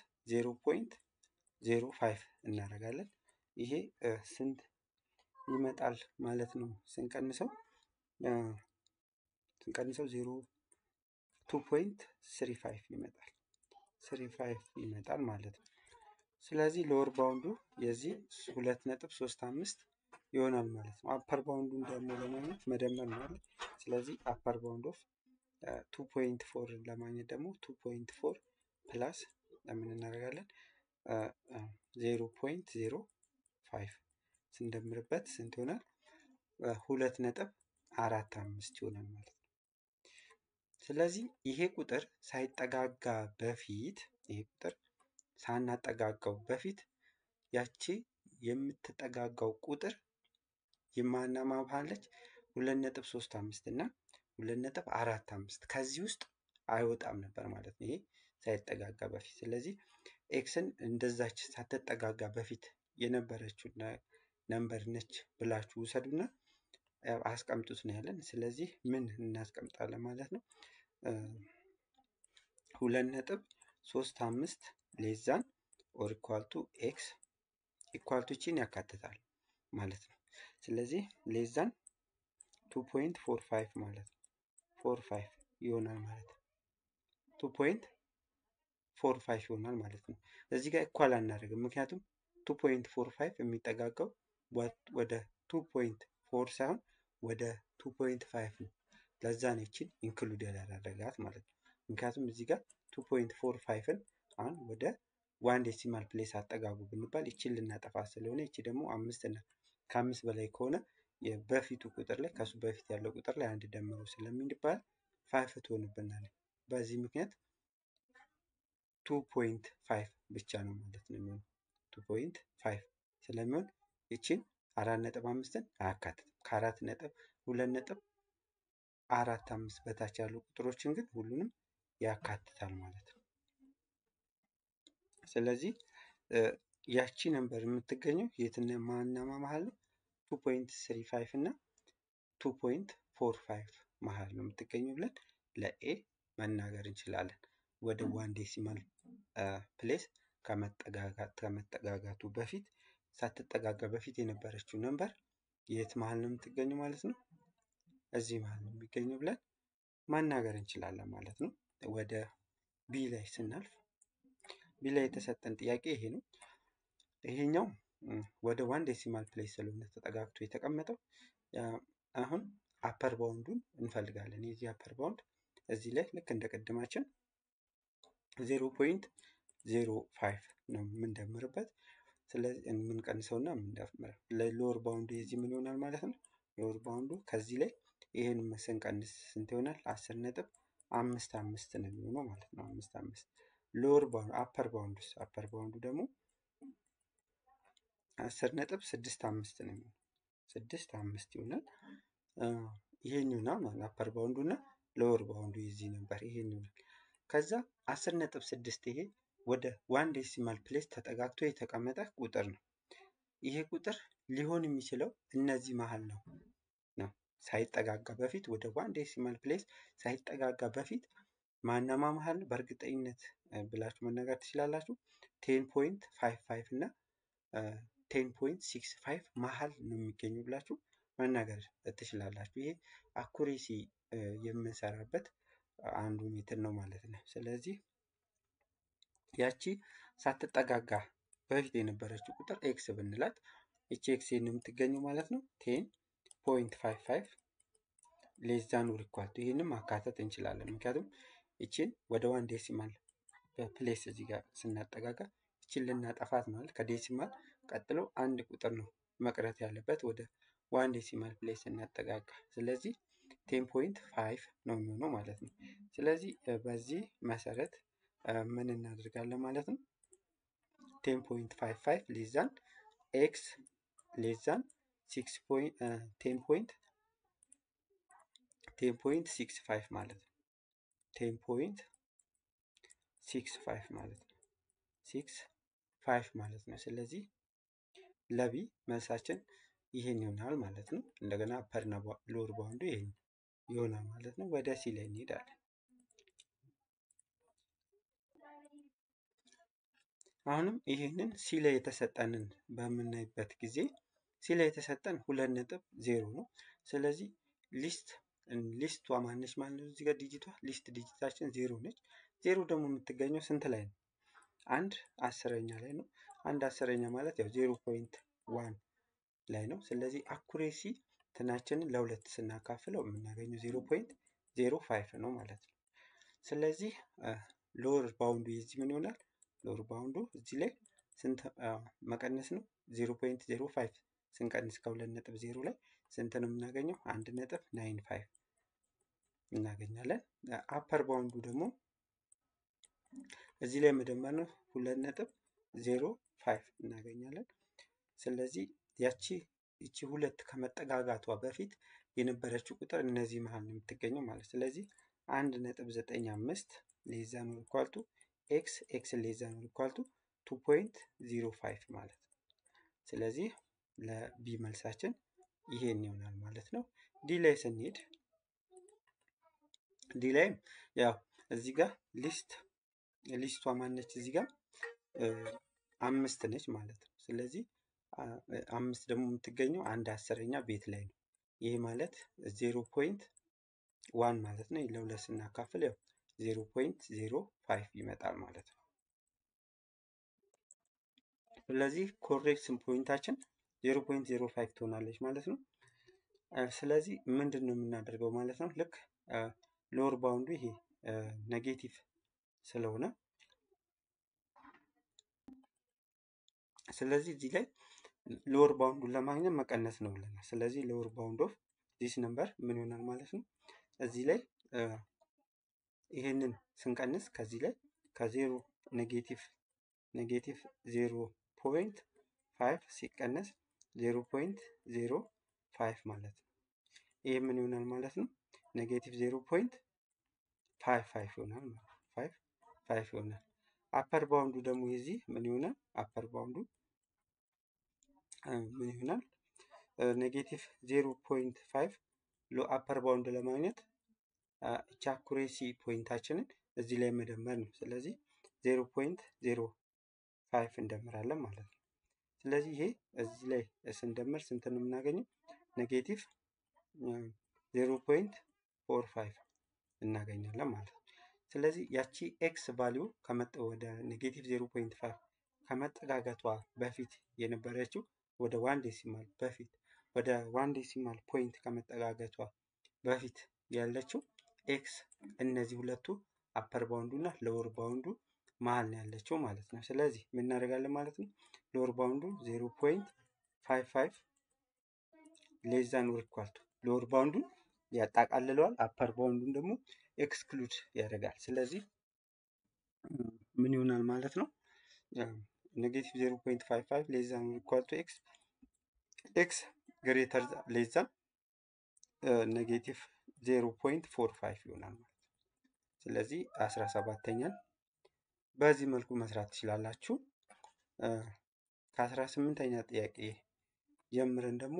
0.05 እናደርጋለን። ይሄ ስንት ይመጣል ማለት ነው? ስንቀንሰው 2.35 ይመጣል። 35 ይመጣል ማለት ነው። ስለዚህ ሎወር ባውንዱ የዚህ 2.35 ይሆናል ማለት ነው። አፐር ባውንዱን ደግሞ ለማግኘት መደመር ነው አይደል? ስለዚህ አፐር ባውንድ ኦፍ 2.4 ለማግኘት ደግሞ 2.4 ፕላስ ለምን እናደርጋለን 0.05 ስንደምርበት ስንት ይሆናል? 2.45 ይሆናል ማለት ነው። ስለዚህ ይሄ ቁጥር ሳይጠጋጋ በፊት ሳናጠጋጋው በፊት ያቺ የምትጠጋጋው ቁጥር የማና ማባለች 2.35 እና 2.45 ከዚህ ውስጥ አይወጣም ነበር ማለት ነው። ይሄ ሳይጠጋጋ በፊት ስለዚህ ኤክስን እንደዛች ሳትጠጋጋ በፊት የነበረችው ነምበር ነች ብላችሁ ውሰዱና አስቀምጡት ነው ያለን። ስለዚህ ምን እናስቀምጣለን ማለት ነው? 2.35 ሌዛን ኦር ኢኳል ቱ ኤክስ ኢኳል ቱ ቺን ያካትታል ማለት ነው። ስለዚህ ሌዛን 2.45 ማለት ነው 45 ይሆናል ማለት ነው። 2.45 ይሆናል ማለት ነው። እዚህ ጋር ኢኳል አናደርግም፣ ምክንያቱም 2.45 የሚጠጋጋው ወደ 2.4 ሳይሆን ወደ 2.5 ነው። ለዛ ነው ይችን ኢንክሉድ ያላደረጋት ማለት ነው። ምክንያቱም እዚህ ጋር 2.45ን አሁን ወደ ዋን ዴሲማል ፕሌስ አጠጋጉ ብንባል ይችን ልናጠፋ ስለሆነ ይቺ ደግሞ 5 እና ከ5 በላይ ከሆነ በፊቱ ቁጥር ላይ ከሱ በፊት ያለው ቁጥር ላይ አንድ ደምሮ ስለሚባል 5 ትሆንብናል። በዚህ ምክንያት 2.5 ብቻ ነው ማለት ነው የሚሆነው። 2.5 ስለሚሆን ይችን 4.5ን አያካትትም። ከ4 ነጥብ 2 ነጥብ 4 5 በታች ያሉ ቁጥሮችን ግን ሁሉንም ያካትታል ማለት ነው። ስለዚህ ያቺ ነምበር የምትገኘው የትና ማና መሀል ነው? 2.35 እና 2.45 መሀል ነው የምትገኘው ብለን ለኤ መናገር እንችላለን። ወደ ዋን ዴሲማል ፕሌስ ከመጠጋጋቱ በፊት ሳትጠጋጋ በፊት የነበረችው ነምበር የት መሀል ነው የምትገኘው ማለት ነው? እዚህ መሀል ነው የሚገኘው ብለን መናገር እንችላለን ማለት ነው። ወደ ቢ ላይ ስናልፍ ቢ ላይ የተሰጠን ጥያቄ ይሄ ነው። ይሄኛው ወደ ዋን ዴሲማል ፕሌስ ስለሆነ ተጠጋግቶ የተቀመጠው አሁን አፐር ባውንዱን እንፈልጋለን። የዚህ አፐር ባውንድ እዚህ ላይ ልክ እንደ ቅድማችን 0.05 ነው የምንደምርበት። ስለዚህ የምንቀንሰውና የምንደምረው ለሎወር ባውንዱ የዚህ ምን ይሆናል ማለት ነው? ሎወር ባውንዱ ከዚህ ላይ ይሄን ስንቀንስ ስንት ይሆናል? 10.55 ነው የሚሆነው ማለት ነው። 55 ሎወር ባውንድ አፐር ባውንዱ ደግሞ 10.65 ነው የሚሆነው 65 ይሆናል። ይሄን ይሆናል ማለት አፐር ባውንዱ እና ሎወር ባውንዱ የዚህ ነበር ይሄን ይሆናል። ከዛ 10.6 ይሄ ወደ ዋን ዴሲማል ፕሌስ ተጠጋግቶ የተቀመጠ ቁጥር ነው። ይሄ ቁጥር ሊሆን የሚችለው እነዚህ መሀል ነው ሳይጠጋጋ በፊት ወደ ዋን ዴሲማል ፕሌስ ሳይጠጋጋ በፊት ማናማ መሀል በእርግጠኝነት ብላችሁ መናገር ትችላላችሁ። 10.55 እና 10.65 መሀል ነው የሚገኙ ብላችሁ መናገር ትችላላችሁ። ይሄ አኩሬሲ የምንሰራበት አንዱ ሜትር ነው ማለት ነው። ስለዚህ ያቺ ሳትጠጋጋ በፊት የነበረችው ቁጥር ኤክስ ብንላት እቺ ኤክስ ነው የምትገኘው ማለት ነው። 10.55 ሌስ ዛን ኦር ኢኳል ቱ ይሄንን ማካተት እንችላለን። ምክንያቱም እቺን ወደ ዋን ዴሲማል በፕሌስ እዚህ ጋር ስናጠጋጋ እቺን ልናጠፋት ማለት ከዴሲማል ቀጥሎ አንድ ቁጥር ነው መቅረት ያለበት ወደ ዋን ዴሲማል ፕሌስ ስናጠጋጋ። ስለዚህ 10.5 ነው የሚሆነው ማለት ነው። ስለዚህ በዚህ መሰረት ምን እናደርጋለን ማለት ነው? 10.55 ሌስ ዛን ኤክስ ሌስ ዛን 10.65 ማለት ነው። 10.65 ማለት ነው 65 ማለት ነው። ስለዚህ ለቢ መልሳችን ይሄን ይሆናል ማለት ነው። እንደገና አፐር እና ሎወር ባውንዱ ይሄን ይሆናል ማለት ነው። ወደ ሲ ላይ እንሄዳለን። አሁንም ይሄንን ሲ ላይ የተሰጠንን በምናይበት ጊዜ ሲ ላይ የተሰጠን 2.0 ነው። ስለዚህ ሊስቷ ማነች ማለት ነው? እዚህ ጋር ዲጂቷ ሊስት ዲጂታችን 0 ነች። 0 ደግሞ የምትገኘው ስንት ላይ ነው? 1/10ኛ ላይ ነው። 1/10ኛ ማለት ያው 0.1 ላይ ነው። ስለዚህ አኩሬሲ ትናችንን ለሁለት ስናካፍለው የምናገኘው 0.05 ነው ማለት ነው። ስለዚህ ሎወር ባውንዱ የዚህ ምን ይሆናል? ሎወር ባውንዱ እዚህ ላይ ስንት መቀነስ ነው? 0.05 ስንቀንስ ከ2.0 ላይ ስንት ነው የምናገኘው? 1.95 እናገኛለን። አፐር ባውንዱ ደግሞ እዚህ ላይ መደመር ነው 2.05 እናገኛለን። ስለዚህ ይቺ ሁለት ከመጠጋጋቷ በፊት የነበረችው ቁጥር እነዚህ መሀል ነው የምትገኘው ማለት። ስለዚህ 1.95 ሌስ ዛን ኦር ኢኳል ቱ ኤክስ ሌስ ዛን ኦር ኢኳል ቱ 2.05 ማለት ነው። ስለዚህ ለቢ መልሳችን ይሄን ይሆናል ማለት ነው። ዲ ላይ ስንሄድ ዲ ላይም ያው እዚህ ጋር ሊስቷ ማነች? እዚህ ጋር 5 ነች ማለት ነው። ስለዚህ 5 ደግሞ የምትገኘው 1/10ኛ ቤት ላይ ነው። ይሄ ማለት 0.1 ማለት ነው። ለሁለት ስናካፍል ያው 0.05 ይመጣል ማለት ነው። ስለዚህ ኮሬክሽን ፖይንታችን 0.05 ትሆናለች ማለት ነው። ስለዚህ ምንድን ነው የምናደርገው ማለት ነው? ልክ ሎወር ባውንዱ ይሄ ኔጌቲቭ ስለሆነ ስለዚህ እዚህ ላይ ሎወር ባውንዱን ለማግኘት መቀነስ ነው ብለናል። ስለዚህ ሎወር ባውንድ ኦፍ ዲስ ነምበር ምን ይሆናል ማለት ነው? እዚህ ላይ ይሄንን ስንቀንስ ከዚህ ላይ ከዜሮ ኔጌቲቭ 0.5 ሲቀነስ 0.05 ማለት ነው። ይሄ ምን ይሆናል ማለት ነው? ኔጌቲቭ 0.55 ይሆናል ማለት ነው። 5 ይሆናል። አፐር ባውንዱ ደግሞ የዚህ ምን ይሆናል? አፐር ባውንዱ ምን ይሆናል? ኔጌቲቭ 0.5 ሎ አፐር ባውንድ ለማግኘት እቺ አኩሬሲ ፖይንታችንን እዚህ ላይ መደመር ነው። ስለዚህ 0.05 እንደምራለን ማለት ነው። ስለዚህ ይሄ እዚህ ላይ ስንደምር ስንት ነው የምናገኘው? ኔጌቲቭ 0.45 እናገኛለን ማለት ነው። ስለዚህ ያቺ ኤክስ ቫልዩ ወደ ኔጌቲቭ 0.5 ከመጠጋገቷ በፊት የነበረችው ወደ ዋን ዴሲማል ፖይንት ከመጠጋገቷ በፊት ያለችው ኤክስ እነዚህ ሁለቱ አፐር ባውንዱ እና ሎወር ባውንዱ መሀል ነው ያለችው ማለት ነው። ስለዚህ ምን እናደርጋለን ማለት ነው? ሎወር ባውንዱ 0.55 ሌስ ዛን ኦር ኢኳል ቱ ሎወር ባውንዱን ያጠቃልለዋል፣ አፐር ባውንዱን ደግሞ ኤክስክሉድ ያደርጋል። ስለዚህ ምን ይሆናል ማለት ነው? ኔጌቲቭ 0.55 ሌስ ዛን ኦር ኢኳል ቱ ኤክስ ግሬተር ሌስ ዛን ኔጌቲቭ 0.45 ይሆናል ማለት ነው። ስለዚህ 17ኛን በዚህ መልኩ መስራት ትችላላችሁ። ከ18ኛ ጥያቄ ጀምረን ደግሞ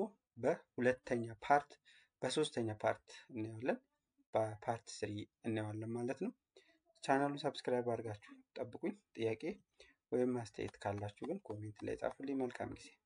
በሶስተኛ ፓርት እናያለን። በፓርት 3 እናየዋለን ማለት ነው። ቻናሉን ሰብስክራይብ አድርጋችሁ ጠብቁኝ። ጥያቄ ወይም አስተያየት ካላችሁ ግን ኮሜንት ላይ ጻፉልኝ። መልካም ጊዜ